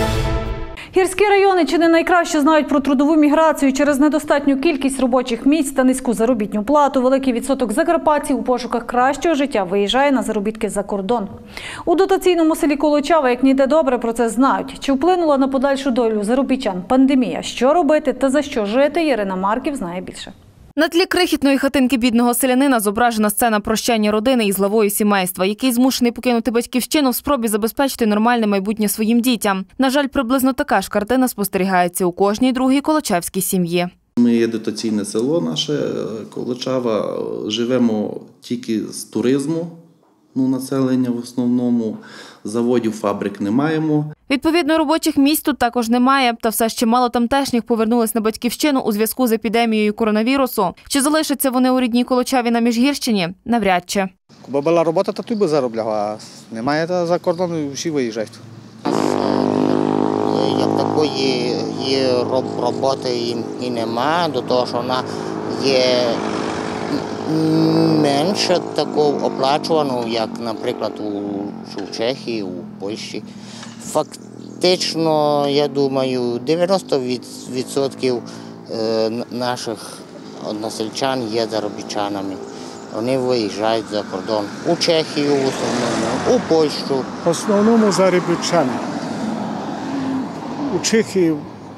Гірські райони чи не найкраще знають про трудову міграцію через недостатню кількість робочих місць та низьку заробітну плату. Великий відсоток закарпатців у пошуках кращого життя виїжджає на заробітки за кордон. У дотаційному селі Колочава, як ніде добре, про це знають. Чи вплинула на подальшу долю заробітчан пандемія? Що робити та за що жити? Ірина Марків знає більше. На тлі крихітної хатинки бідного селянина зображена сцена прощання родини із главою сімейства, який змушений покинути батьківщину в спробі забезпечити нормальне майбутнє своїм дітям. На жаль, приблизно така ж картина спостерігається у кожній другій колочавській сім'ї. Ми є дотаційне село наше, Колочава, живемо тільки з туризму, населення в основному, заводів, фабрик не маємо. Відповідно, робочих місць тут також немає, та все ще мало тамтешніх повернулись на батьківщину у зв'язку з епідемією коронавірусу. Чи залишаться вони у рідній Колочаві на Міжгірщині? Навряд чи. Бо була робота, то ти би заробляв, а немає, то за кордон всі виїжджають. Як такої роботи і немає, до того, що вона є менше такого оплачуваного, як, наприклад, у Чехії, у Польщі. Практично, я думаю, 90% наших односельчан є заробітчанами. Вони виїжджають за кордон. У Чехію в основному, у Польщу. В основному заробітчани. У Чехії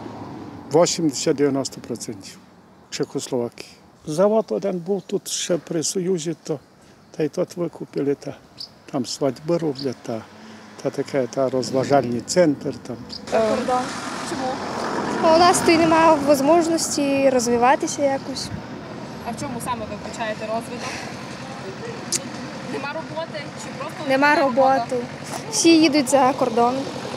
80-90%. Чехословакії. Завод один був тут ще при Союзі, та й тут викупили, там свадьби роблять, та таке розважальний центр. Там. Чому? У нас тут немає можливості розвиватися якось. А в чому саме ви вбачаєте розвиток? Нема роботи чи просто Нема роботи. Всі їдуть за кордон.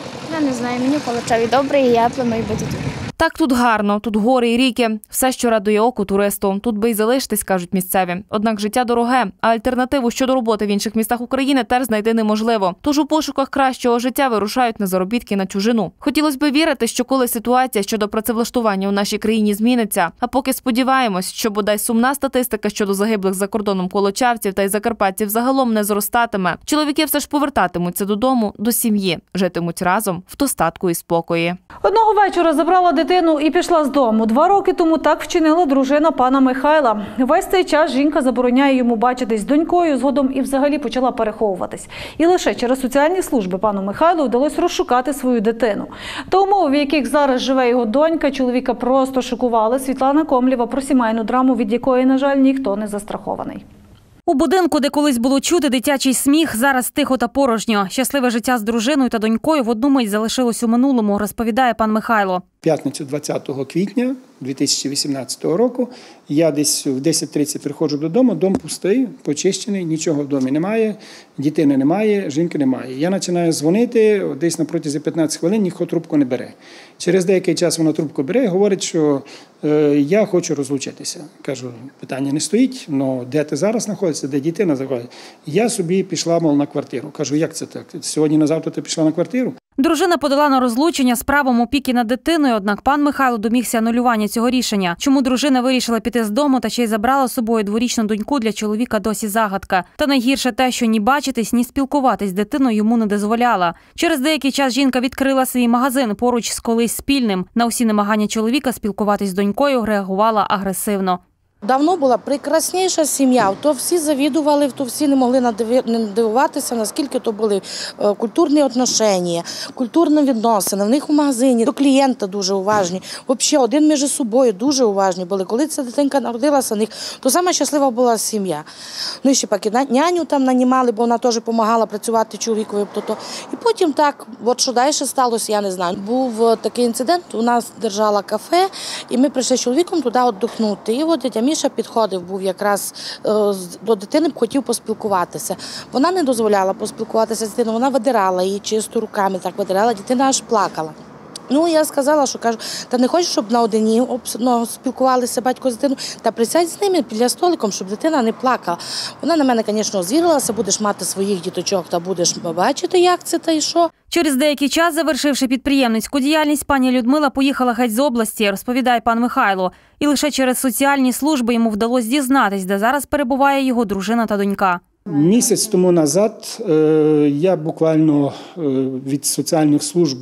Я не знаю, мені в Колочаві добре, і я планую бути тут. Так тут гарно, тут гори і ріки. Все, що радує оку туристу. Тут би й залишитись, кажуть місцеві. Однак життя дороге, а альтернативу щодо роботи в інших містах України теж знайти неможливо. Тож у пошуках кращого життя вирушають на заробітки на чужину. Хотілося б вірити, що коли ситуація щодо працевлаштування у нашій країні зміниться, а поки сподіваємось, що бодай сумна статистика щодо загиблих за кордоном колочавців та й закарпатців загалом не зростатиме, чоловіки все ж повертатимуться додому, до сім'ї, житимуть разом в достатку і спокої. Одного вечора забрала дитину і пішла з дому. 2 роки тому так вчинила дружина пана Михайла. Весь цей час жінка забороняє йому бачитись з донькою, згодом і взагалі почала переховуватись. І лише через соціальні служби пану Михайлу вдалося розшукати свою дитину. Та умови, в яких зараз живе його донька, чоловіка просто шокували. Світлана Комлєва про сімейну драму, від якої, на жаль, ніхто не застрахований. У будинку, де колись було чути дитячий сміх, зараз тихо та порожньо. Щасливе життя з дружиною та донькою в одну мить залишилось у минулому, розповідає пан Михайло. П'ятницю 20 квітня 2018 року я десь в 10:30 приходжу додому, дом пустий, почищений, нічого в домі немає, дитини немає, жінки немає. Я починаю дзвонити, десь на протязі 15 хвилин ніхто трубку не бере. Через деякий час вона трубку бере і говорить, що я хочу розлучитися. Кажу, питання не стоїть, але де ти зараз знаходишся, де дитина знаходиться? Я собі пішла, мов, на квартиру. Кажу, як це так? Сьогодні на завтра ти пішла на квартиру? Дружина подала на розлучення з правом опіки над дитиною, однак пан Михайло домігся анулювання цього рішення. Чому дружина вирішила піти з дому та ще й забрала з собою 2-річну доньку, для чоловіка досі загадка. Та найгірше те, що ні бачитись, ні спілкуватись з дитиною йому не дозволяла. Через деякий час жінка відкрила свій магазин поруч з колись спільним. На усі намагання чоловіка спілкуватись з донькою реагувала агресивно. Давно була прекрасніша сім'я, то всі завідували, то всі не могли надивуватися, наскільки то були культурні відношення, культурні відносини. В них у магазині до клієнта дуже уважні, взагалі один між собою дуже уважні були. Коли ця дитинка народилася, то саме щаслива була сім'я. Ну і ще поки няню там нанімали, бо вона теж допомагала працювати чоловікові. І потім так, от що далі сталося, я не знаю. Був такий інцидент, у нас держала кафе, і ми прийшли з чоловіком туди віддохнути. І от дитя Міша підходив, був якраз до дитини, хотів поспілкуватися. Вона не дозволяла поспілкуватися з дитиною, вона видирала її чисто руками, так видирала, дитина аж плакала. Ну, я сказала, що кажу, та не хочеш, щоб наодині спілкувалися батько з дитиною, та присядь з ними біля столиком, щоб дитина не плакала. Вона на мене, звісно, звірилася, будеш мати своїх діточок та будеш бачити, як це та й що. Через деякий час, завершивши підприємницьку діяльність, пані Людмила поїхала геть з області, розповідає пан Михайло. І лише через соціальні служби йому вдалося дізнатись, де зараз перебуває його дружина та донька. Місяць тому назад я буквально від соціальних служб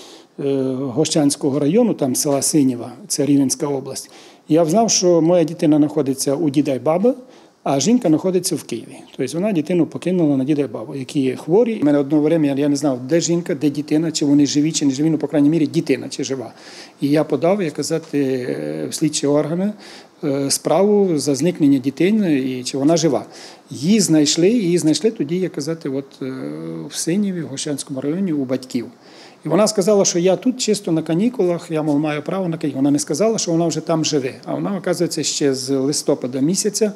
Гощанського району, там села Синєва, це Рівненська область, я знав, що моя дитина знаходиться у діда й баби, а жінка знаходиться в Києві. Тобто вона дитину покинула на діда й бабу, які хворі. У мене одного времени я не знав, де жінка, де дитина, чи вони живі, чи не живі, ну, по крайній мірі, дитина, чи жива. І я подав, як казати, в слідчі органи справу за зникнення дитини, і чи вона жива. Її знайшли тоді, як казати, от в Синєві, в Гощанському районі, у батьків. І вона сказала, що я тут чисто на канікулах, я, мов, маю право на канікули. Вона не сказала, що вона вже там живе. А вона, оказується, ще з листопада місяця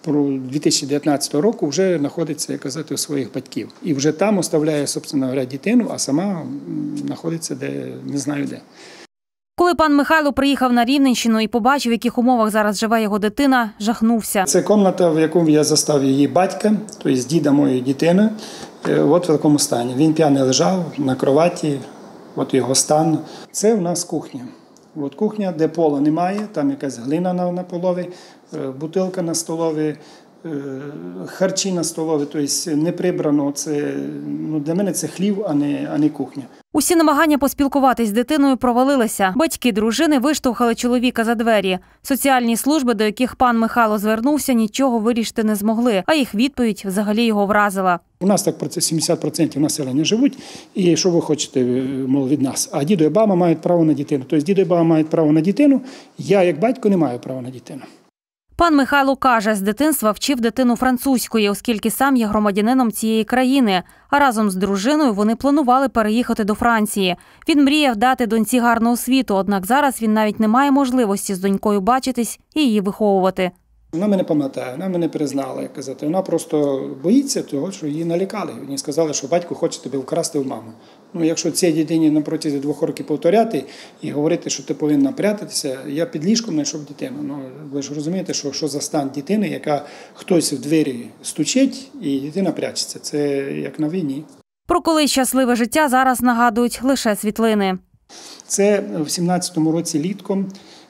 2019 року вже знаходиться, як казати, у своїх батьків. І вже там оставляє, собственно говоря, дитину, а сама знаходиться де, не знаю де. Коли пан Михайло приїхав на Рівненщину і побачив, в яких умовах зараз живе його дитина, жахнувся. Це кімната, в якому я застав її батька, тобто діда моєї дитини, от в такому стані. Він п'яний лежав на кроваті, от його стан. Це у нас кухня. От кухня, де пола немає, там якась глина на полові, бутилка на столові, харчі на столові, тобто не прибрано. Це, для мене це хлів, а не кухня. Усі намагання поспілкуватись з дитиною провалилися. Батьки дружини виштовхали чоловіка за двері. Соціальні служби, до яких пан Михайло звернувся, нічого вирішити не змогли, а їх відповідь взагалі його вразила. У нас так 70% населення живуть, і що ви хочете, мов, від нас? А дідо і баба мають право на дитину. Тобто дідо і баба мають право на дитину, я як батько не маю права на дитину. Пан Михайло каже, з дитинства вчив дитину французької, оскільки сам є громадянином цієї країни. А разом з дружиною вони планували переїхати до Франції. Він мріяв дати доньці гарну освіту, однак зараз він навіть не має можливості з донькою бачитись і її виховувати. Вона мене пам'ятає, вона мене признала, як казати. Вона просто боїться того, що її налякали. Вони сказали, що батько хоче тебе вкрасти в маму. Якщо цій дитині на протязі 2 років повторяти і говорити, що ти повинна прятатися, я під ліжком знайшов дитину. Ви ж розумієте, що за стан дитини, яка хтось в двері стучить і дитина прячеться. Це як на війні. Про колись щасливе життя зараз нагадують лише світлини. Це в 17-му році літком.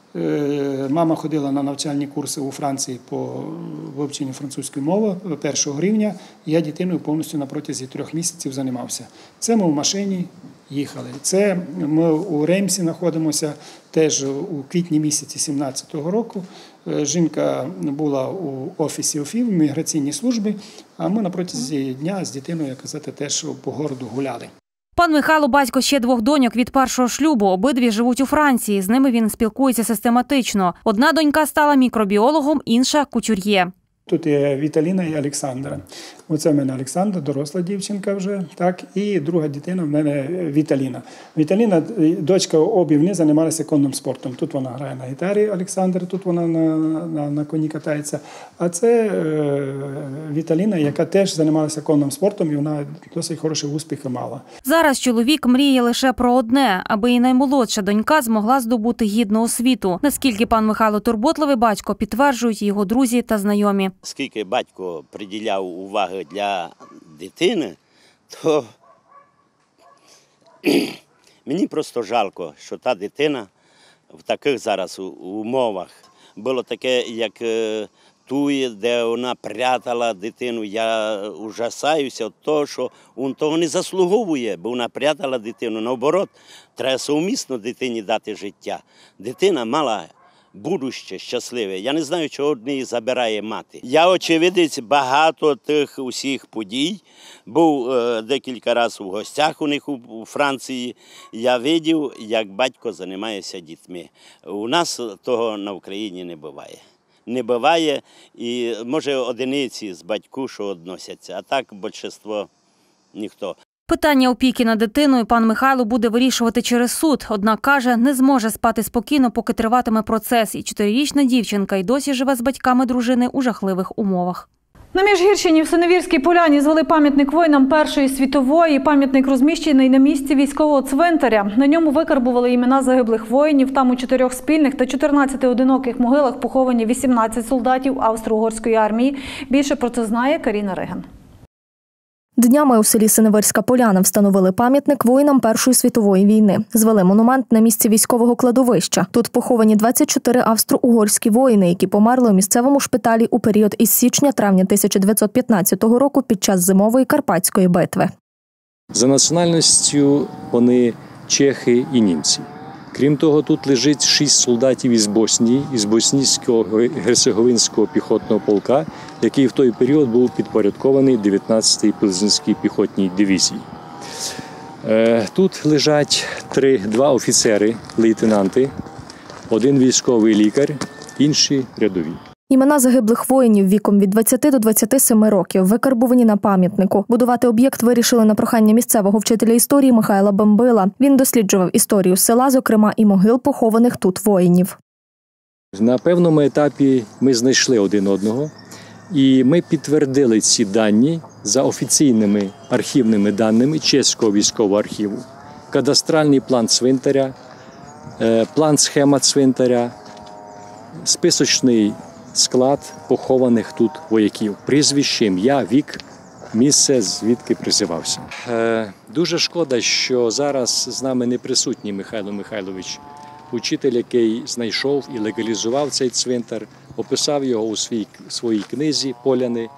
Мама ходила на навчальні курси у Франції по вивченню французької мови 1-го рівня. Я дитиною повністю на протязі 3 місяців займався. Це ми в машині їхали. Це ми у Реймсі знаходимося теж у квітні місяці 17-го року. Жінка була у офісі ОФІВ, в міграційній службі, а ми на протязі дня з дитиною, як казати, теж по городу гуляли. Пан Михайло – батько ще 2 доньок від першого шлюбу. Обидві живуть у Франції. З ними він спілкується систематично. Одна донька стала мікробіологом, інша – кутюр'є. Тут є Віталіна і Олександра. Оце в мене Олександра, доросла дівчинка вже, так, і друга дитина в мене Віталіна. Віталіна, дочка, обі вони займалися конним спортом. Тут вона грає на гітарі, Олександр, тут вона на коні катається. А це Віталіна, яка теж займалася конним спортом, і вона досить хороші успіхи мала. Зараз чоловік мріє лише про одне – аби і наймолодша донька змогла здобути гідну освіту. Наскільки пан Михайло турботливий батько, підтверджують його друзі та знайомі. Скільки батько приділяв уваги для дитини, то мені просто жалко, що та дитина в таких зараз умовах. Було таке, як тує, де вона прятала дитину. Я ужасаюся від того, що він того не заслуговує, бо вона прятала дитину. Наоборот, треба сумісно дитині дати життя. Дитина мала будуще щасливе. Я не знаю, чого однієї забирає мати. Я очевидець багато тих усіх подій. Був декілька разів у гостях у них у Франції. Я бачив, як батько займається дітьми. У нас того на Україні не буває. Не буває, і може одиниці з батьку, що відносяться, а так більшість ніхто. Питання опіки над дитиною пан Михайло буде вирішувати через суд. Однак, каже, не зможе спати спокійно, поки триватиме процес. І 4-річна дівчинка й досі живе з батьками дружини у жахливих умовах. На Міжгірщині в Синевірській поляні звели пам'ятник воїнам Першої світової. Пам'ятник розміщений на місці військового цвинтаря. На ньому викарбували імена загиблих воїнів. Там у 4 спільних та 14 одиноких могилах поховані 18 солдатів Австро-Угорської армії. Більше про це знає Каріна Реган. Днями у селі Синевирська Поляна встановили пам'ятник воїнам Першої світової війни. Звели монумент на місці військового кладовища. Тут поховані 24 австро-угорські воїни, які померли у місцевому шпиталі у період із січня-травня 1915 року під час зимової Карпатської битви. За національністю вони чехи і німці. Крім того, тут лежить 6 солдатів із Боснії, із Боснійського герцеговинського піхотного полка, який в той період був підпорядкований 19-й Пилзенській піхотній дивізії. Тут лежать 2 офіцери, лейтенанти, 1 військовий лікар, інші рядові. Імена загиблих воїнів віком від 20 до 27 років викарбувані на пам'ятнику. Будувати об'єкт вирішили на прохання місцевого вчителя історії Михайла Бембила. Він досліджував історію села, зокрема і могил похованих тут воїнів. На певному етапі ми знайшли один одного, і ми підтвердили ці дані за офіційними архівними даними Чеського військового архіву. Кадастральний план цвинтаря, план-схема цвинтаря, списочний склад похованих тут вояків. Прізвище, ім'я, вік, місце, звідки призивався. Дуже шкода, що зараз з нами не присутній Михайло Михайлович Учитель, який знайшов і легалізував цей цвинтар, описав його у своїй книзі «Поляни».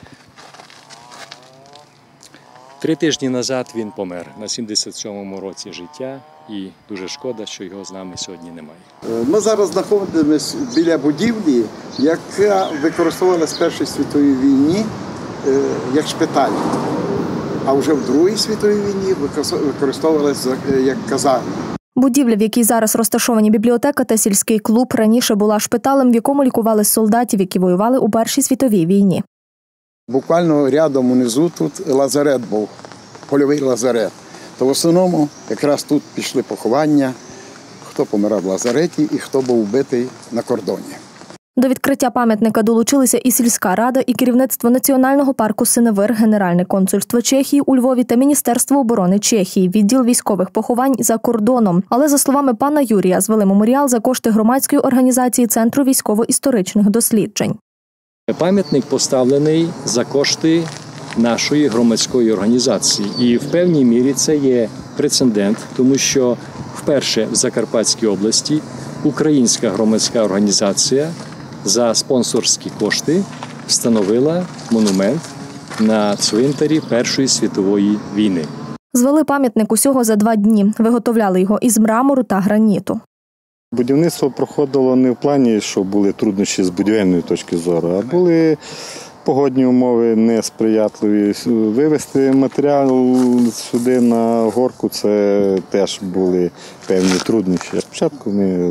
3 тижні назад він помер на 77-му році життя, і дуже шкода, що його з нами сьогодні немає. Ми зараз знаходимося біля будівлі, яка використовувалася в Першій світовій війні як шпиталь, а вже в Другій світовій війні використовувалася як казарма. Будівля, в якій зараз розташовані бібліотека та сільський клуб, раніше була шпиталем, в якому лікували солдатів, які воювали у Першій світовій війні. Буквально рядом унизу тут лазарет був, польовий лазарет. То в основному якраз тут пішли поховання, хто помирав в лазареті і хто був вбитий на кордоні. До відкриття пам'ятника долучилися і сільська рада, і керівництво Національного парку Синевир, Генеральне консульство Чехії у Львові та Міністерство оборони Чехії, відділ військових поховань за кордоном. Але, за словами пана Юрія, звели меморіал за кошти громадської організації Центру військово-історичних досліджень. Пам'ятник поставлений за кошти нашої громадської організації. І в певній мірі це є прецедент, тому що вперше в Закарпатській області українська громадська організація за спонсорські кошти встановила монумент на цвинтарі Першої світової війни. Звели пам'ятник усього за 2 дні. Виготовляли його із мрамору та граніту. Будівництво проходило не в плані, що були труднощі з будівельної точки зору, а були погодні умови несприятливі. Вивезти матеріал сюди на горку – це теж були певні труднощі. Спочатку ми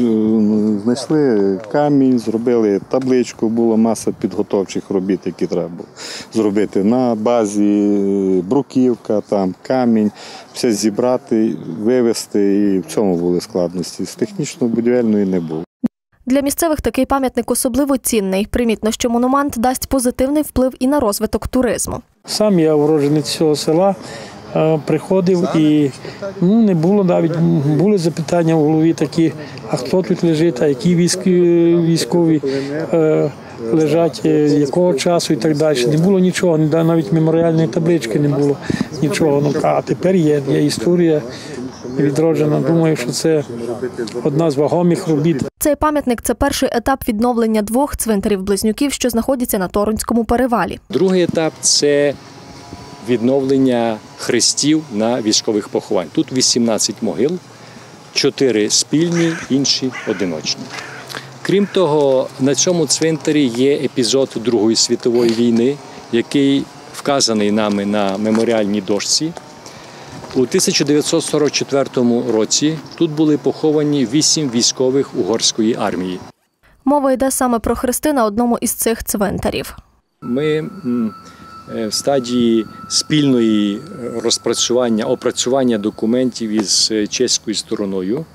знайшли камінь, зробили табличку, було маса підготовчих робіт, які треба було зробити на базі, бруківка, там, камінь, все зібрати, вивезти, і в цьому були складності. З технічно-будівельної не було. Для місцевих такий пам'ятник особливо цінний. Примітно, що монумент дасть позитивний вплив і на розвиток туризму. Сам я уродженець цього села, приходив і не було навіть, були запитання в голові такі, а хто тут лежить, а які військові лежать, якого часу і так далі. Не було нічого, навіть меморіальної таблички не було нічого. А тепер є історія відроджена. Думаю, що це одна з вагомих робіт. Цей пам'ятник – це перший етап відновлення 2 цвинтарів-близнюків, що знаходяться на Торонському перевалі. Другий етап – це відновлення хрестів на військових поховань. Тут 18 могил, 4 спільні, інші одиночні. Крім того, на цьому цвинтарі є епізод Другої світової війни, який вказаний нами на меморіальній дошці. У 1944 році тут були поховані 8 військових угорської армії. Мова йде саме про хрести на одному із цих цвинтарів. Ми в стадії спільної опрацювання документів із чеською стороною.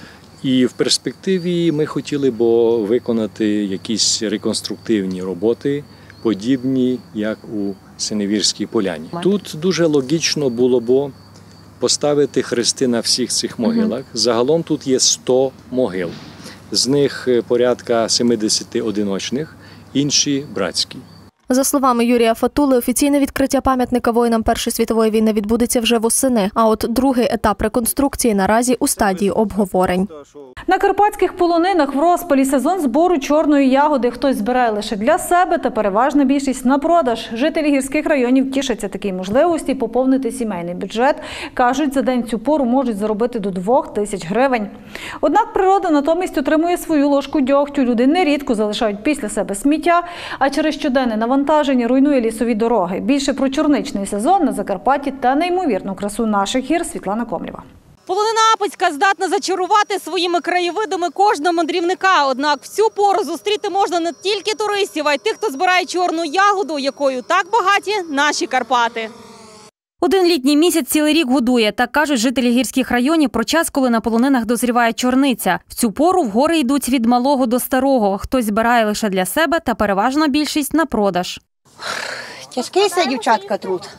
І в перспективі ми хотіли б виконати якісь реконструктивні роботи, подібні, як у Синевірській поляні. Тут дуже логічно було б поставити хрести на всіх цих могилах. Загалом тут є 100 могил. З них порядка 70 одиночних, інші братські. За словами Юрія Фатули, офіційне відкриття пам'ятника воїнам Першої світової війни відбудеться вже восени, а от другий етап реконструкції наразі у стадії обговорень. На карпатських полонинах в розпалі сезон збору чорної ягоди. Хтось збирає лише для себе, та переважна більшість на продаж. Жителі гірських районів тішаться такій можливості поповнити сімейний бюджет. Кажуть, за день цю пору можуть заробити до 2000 гривень. Однак природа натомість отримує свою ложку дьогтю. Люди нерідко залишають після себе сміття, а через щоденне навантаження руйнує лісові дороги. Більше про чорничний сезон на Закарпатті та неймовірну красу наших гір Світлана Комлєва. Полонина Апицька здатна зачарувати своїми краєвидами кожного мандрівника. Однак в цю пору зустріти можна не тільки туристів, а й тих, хто збирає чорну ягоду, якою так багаті наші Карпати. Один літній місяць цілий рік годує. Так кажуть жителі гірських районів про час, коли на полонинах дозріває чорниця. В цю пору в гори йдуть від малого до старого. Хтось збирає лише для себе, та переважна більшість на продаж. Тяжкий це, дівчатка, труд.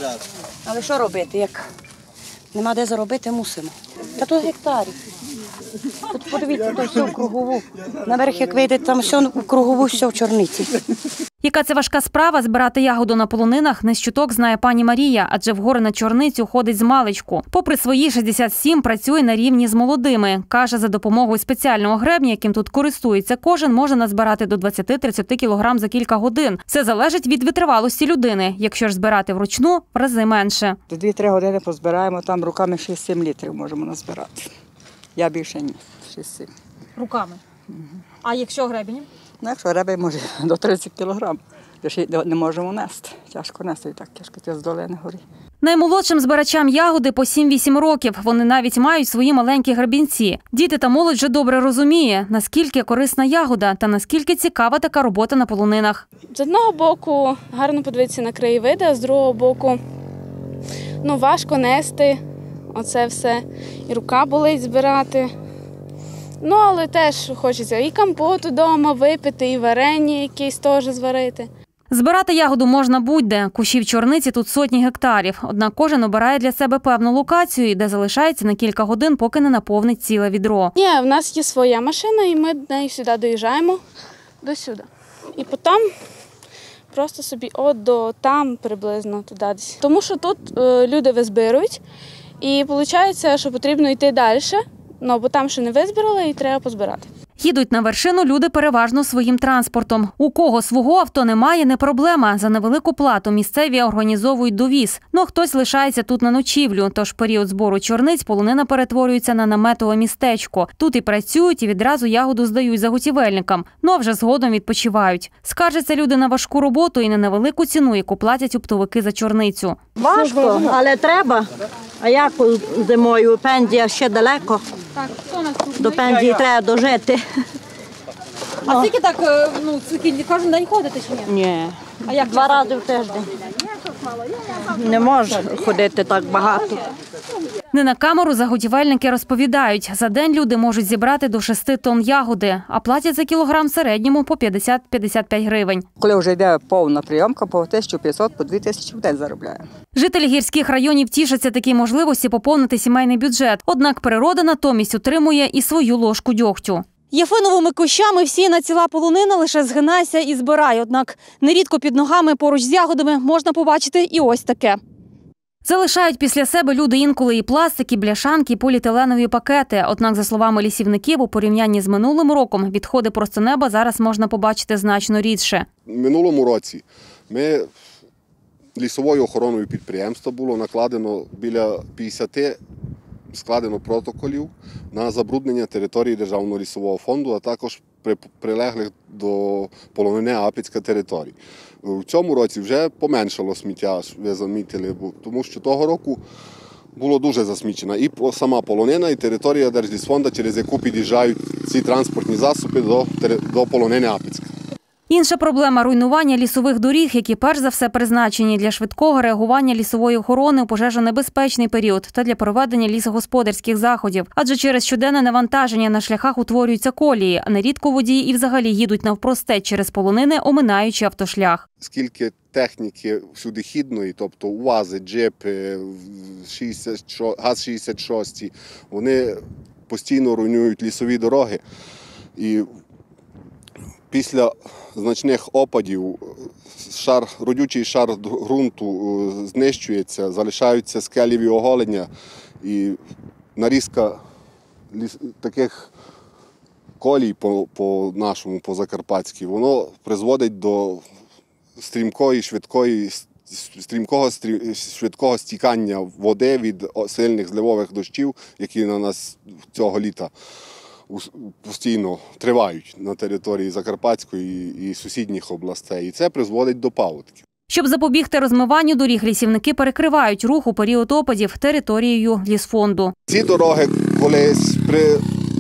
Але що робити, як нема де заробити, мусимо. Та тут гектарі. Тут подивіться, то все в кругову. Наверх, як вийдете, там все в кругову, все в чорниці. Яка це важка справа – збирати ягоду на полонинах, не з чуток знає пані Марія, адже в гори на чорницю ходить змалечку. Попри свої 67, працює на рівні з молодими. Каже, за допомогою спеціального гребня, яким тут користується кожен, може назбирати до 20-30 кілограм за кілька годин. Все залежить від витривалості людини. Якщо ж збирати вручну – в рази менше. До 2-3 години позбираємо, там руками 6-7 літрів можемо назбирати. Я більше ні, 6-7. Руками? А якщо гребенем? Ну, якщо гребень, може до 30 кілограм. Не можемо нести. Тяжко нести, і так тяжко, це з долини горі. Наймолодшим збирачам ягоди по 7-8 років. Вони навіть мають свої маленькі гребінці. Діти та молодь вже добре розуміє, наскільки корисна ягода та наскільки цікава така робота на полонинах. З одного боку гарно подивитися на краєвиди, а з другого боку важко нести оце все. І рука болить збирати. Але теж хочеться і компоту вдома випити, і варення якісь теж зварити. Збирати ягоду можна будь-де. Кущів чорниці тут сотні гектарів. Однак кожен обирає для себе певну локацію, де залишається на кілька годин, поки не наповнить ціле відро. Ні, в нас є своя машина, і ми нею сюди доїжджаємо, до сюди. І потім просто собі до там приблизно туди десь. Тому що тут люди визбирують, і виходить, що потрібно йти далі. Бо там ще не визбирали і треба позбирати. Їдуть на вершину люди переважно своїм транспортом. У кого свого авто немає – не проблема. За невелику плату місцеві організовують довіз. Хтось лишається тут на ночівлю, тож період збору чорниць полонина перетворюється на наметове містечко. Тут і працюють, і відразу ягоду здають заготівельникам. А вже згодом відпочивають. Скаржаться люди на важку роботу і на невелику ціну, яку платять оптовики за чорницю. Важко, але треба. А як зимою? Пенсія ще далеко. До пенсії треба дожити. А скільки так, кожен день ходите чи ні? Ні. А як 2 рази в тиждень. Не можу ходити так багато. Не на камеру заготівельники розповідають, за день люди можуть зібрати до 6 тонн ягоди, а платять за кілограм в середньому по 50-55 гривень. Коли вже йде повна прийомка, по 1500, по 2000 в день заробляємо. Жителі гірських районів тішаться такій можливості поповнити сімейний бюджет. Однак природа натомість утримує і свою ложку дьогтю. Єфиновими кущами всіяна ціла полонина лише згинається і збирає. Однак нерідко під ногами поруч з ягодами можна побачити і ось таке. Залишають після себе люди інколи і пластики, бляшанки, і поліетиленові пакети. Однак, за словами лісівників, у порівнянні з минулим роком відходи просто неба зараз можна побачити значно рідше. В минулому році ми лісовою охороною підприємства було накладено біля 50 складено протоколів на забруднення території Державного лісового фонду, а також прилеглих до полонини Апицька територій. В цьому році вже поменшало сміття, ви замітили, тому що того року було дуже засмічена і сама полонина, і територія Держлісфонду, через яку під'їжджають ці транспортні засоби до полонини Апицька. Інша проблема – руйнування лісових доріг, які перш за все призначені для швидкого реагування лісової охорони у пожежонебезпечний період та для проведення лісогосподарських заходів. Адже через щоденне навантаження на шляхах утворюються колії, а нерідко водії і взагалі їдуть навпростець через полонини, оминаючи автошлях. Скільки техніки всюдихідної, тобто УАЗи, джипи, ГАЗ-66, вони постійно руйнують лісові дороги. І після значних опадів родючий шар ґрунту знищується, залишаються скелеві оголення, і нарізка таких колій по Закарпатській, воно призводить до швидкого стікання води від сильних зливових дощів, які на нас цього літа постійно тривають на території Закарпатської і сусідніх областей. І це призводить до паводків. Щоб запобігти розмиванню доріг, лісівники перекривають рух у період опадів територією лісфонду. Ці дороги колись при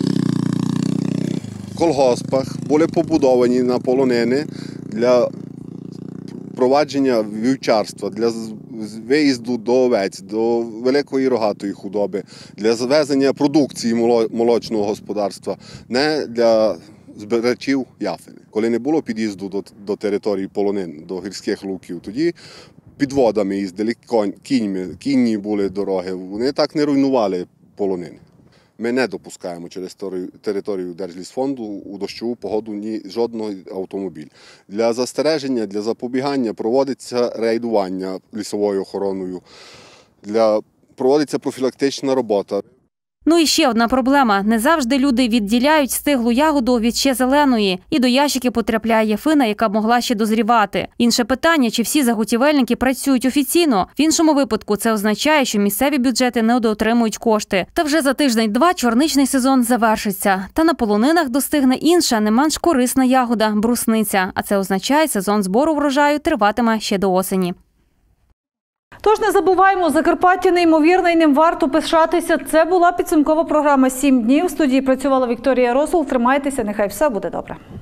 колгоспах були побудовані на полонини для провадження вівчарства, для виїзду до овець, до великої рогатої худоби, для завезення продукції молочного господарства, не для збирачів яфини. Коли не було під'їзду до території полонин, до гірських луків, тоді підводами їздили, кінні були дороги, вони так не руйнували полонини. Ми не допускаємо через територію Держлісфонду у дощову погоду ні жодний автомобіль. Для застереження, для запобігання проводиться рейдування лісовою охороною, проводиться профілактична робота. Ну і ще одна проблема. Не завжди люди відділяють стиглу ягоду від ще зеленої. І до ящиків потрапляє єфина, яка могла ще дозрівати. Інше питання, чи всі заготівельники працюють офіційно. В іншому випадку це означає, що місцеві бюджети не недоотримують кошти. Та вже за тиждень-два чорничний сезон завершиться. Та на полонинах достигне інша, не менш корисна ягода – брусниця. А це означає, сезон збору врожаю триватиме ще до осені. Тож не забуваємо, Закарпаття неймовірне і ним варто пишатися. Це була підсумкова програма «7 днів». В студії працювала Вікторія Росул. Тримайтеся, нехай все буде добре.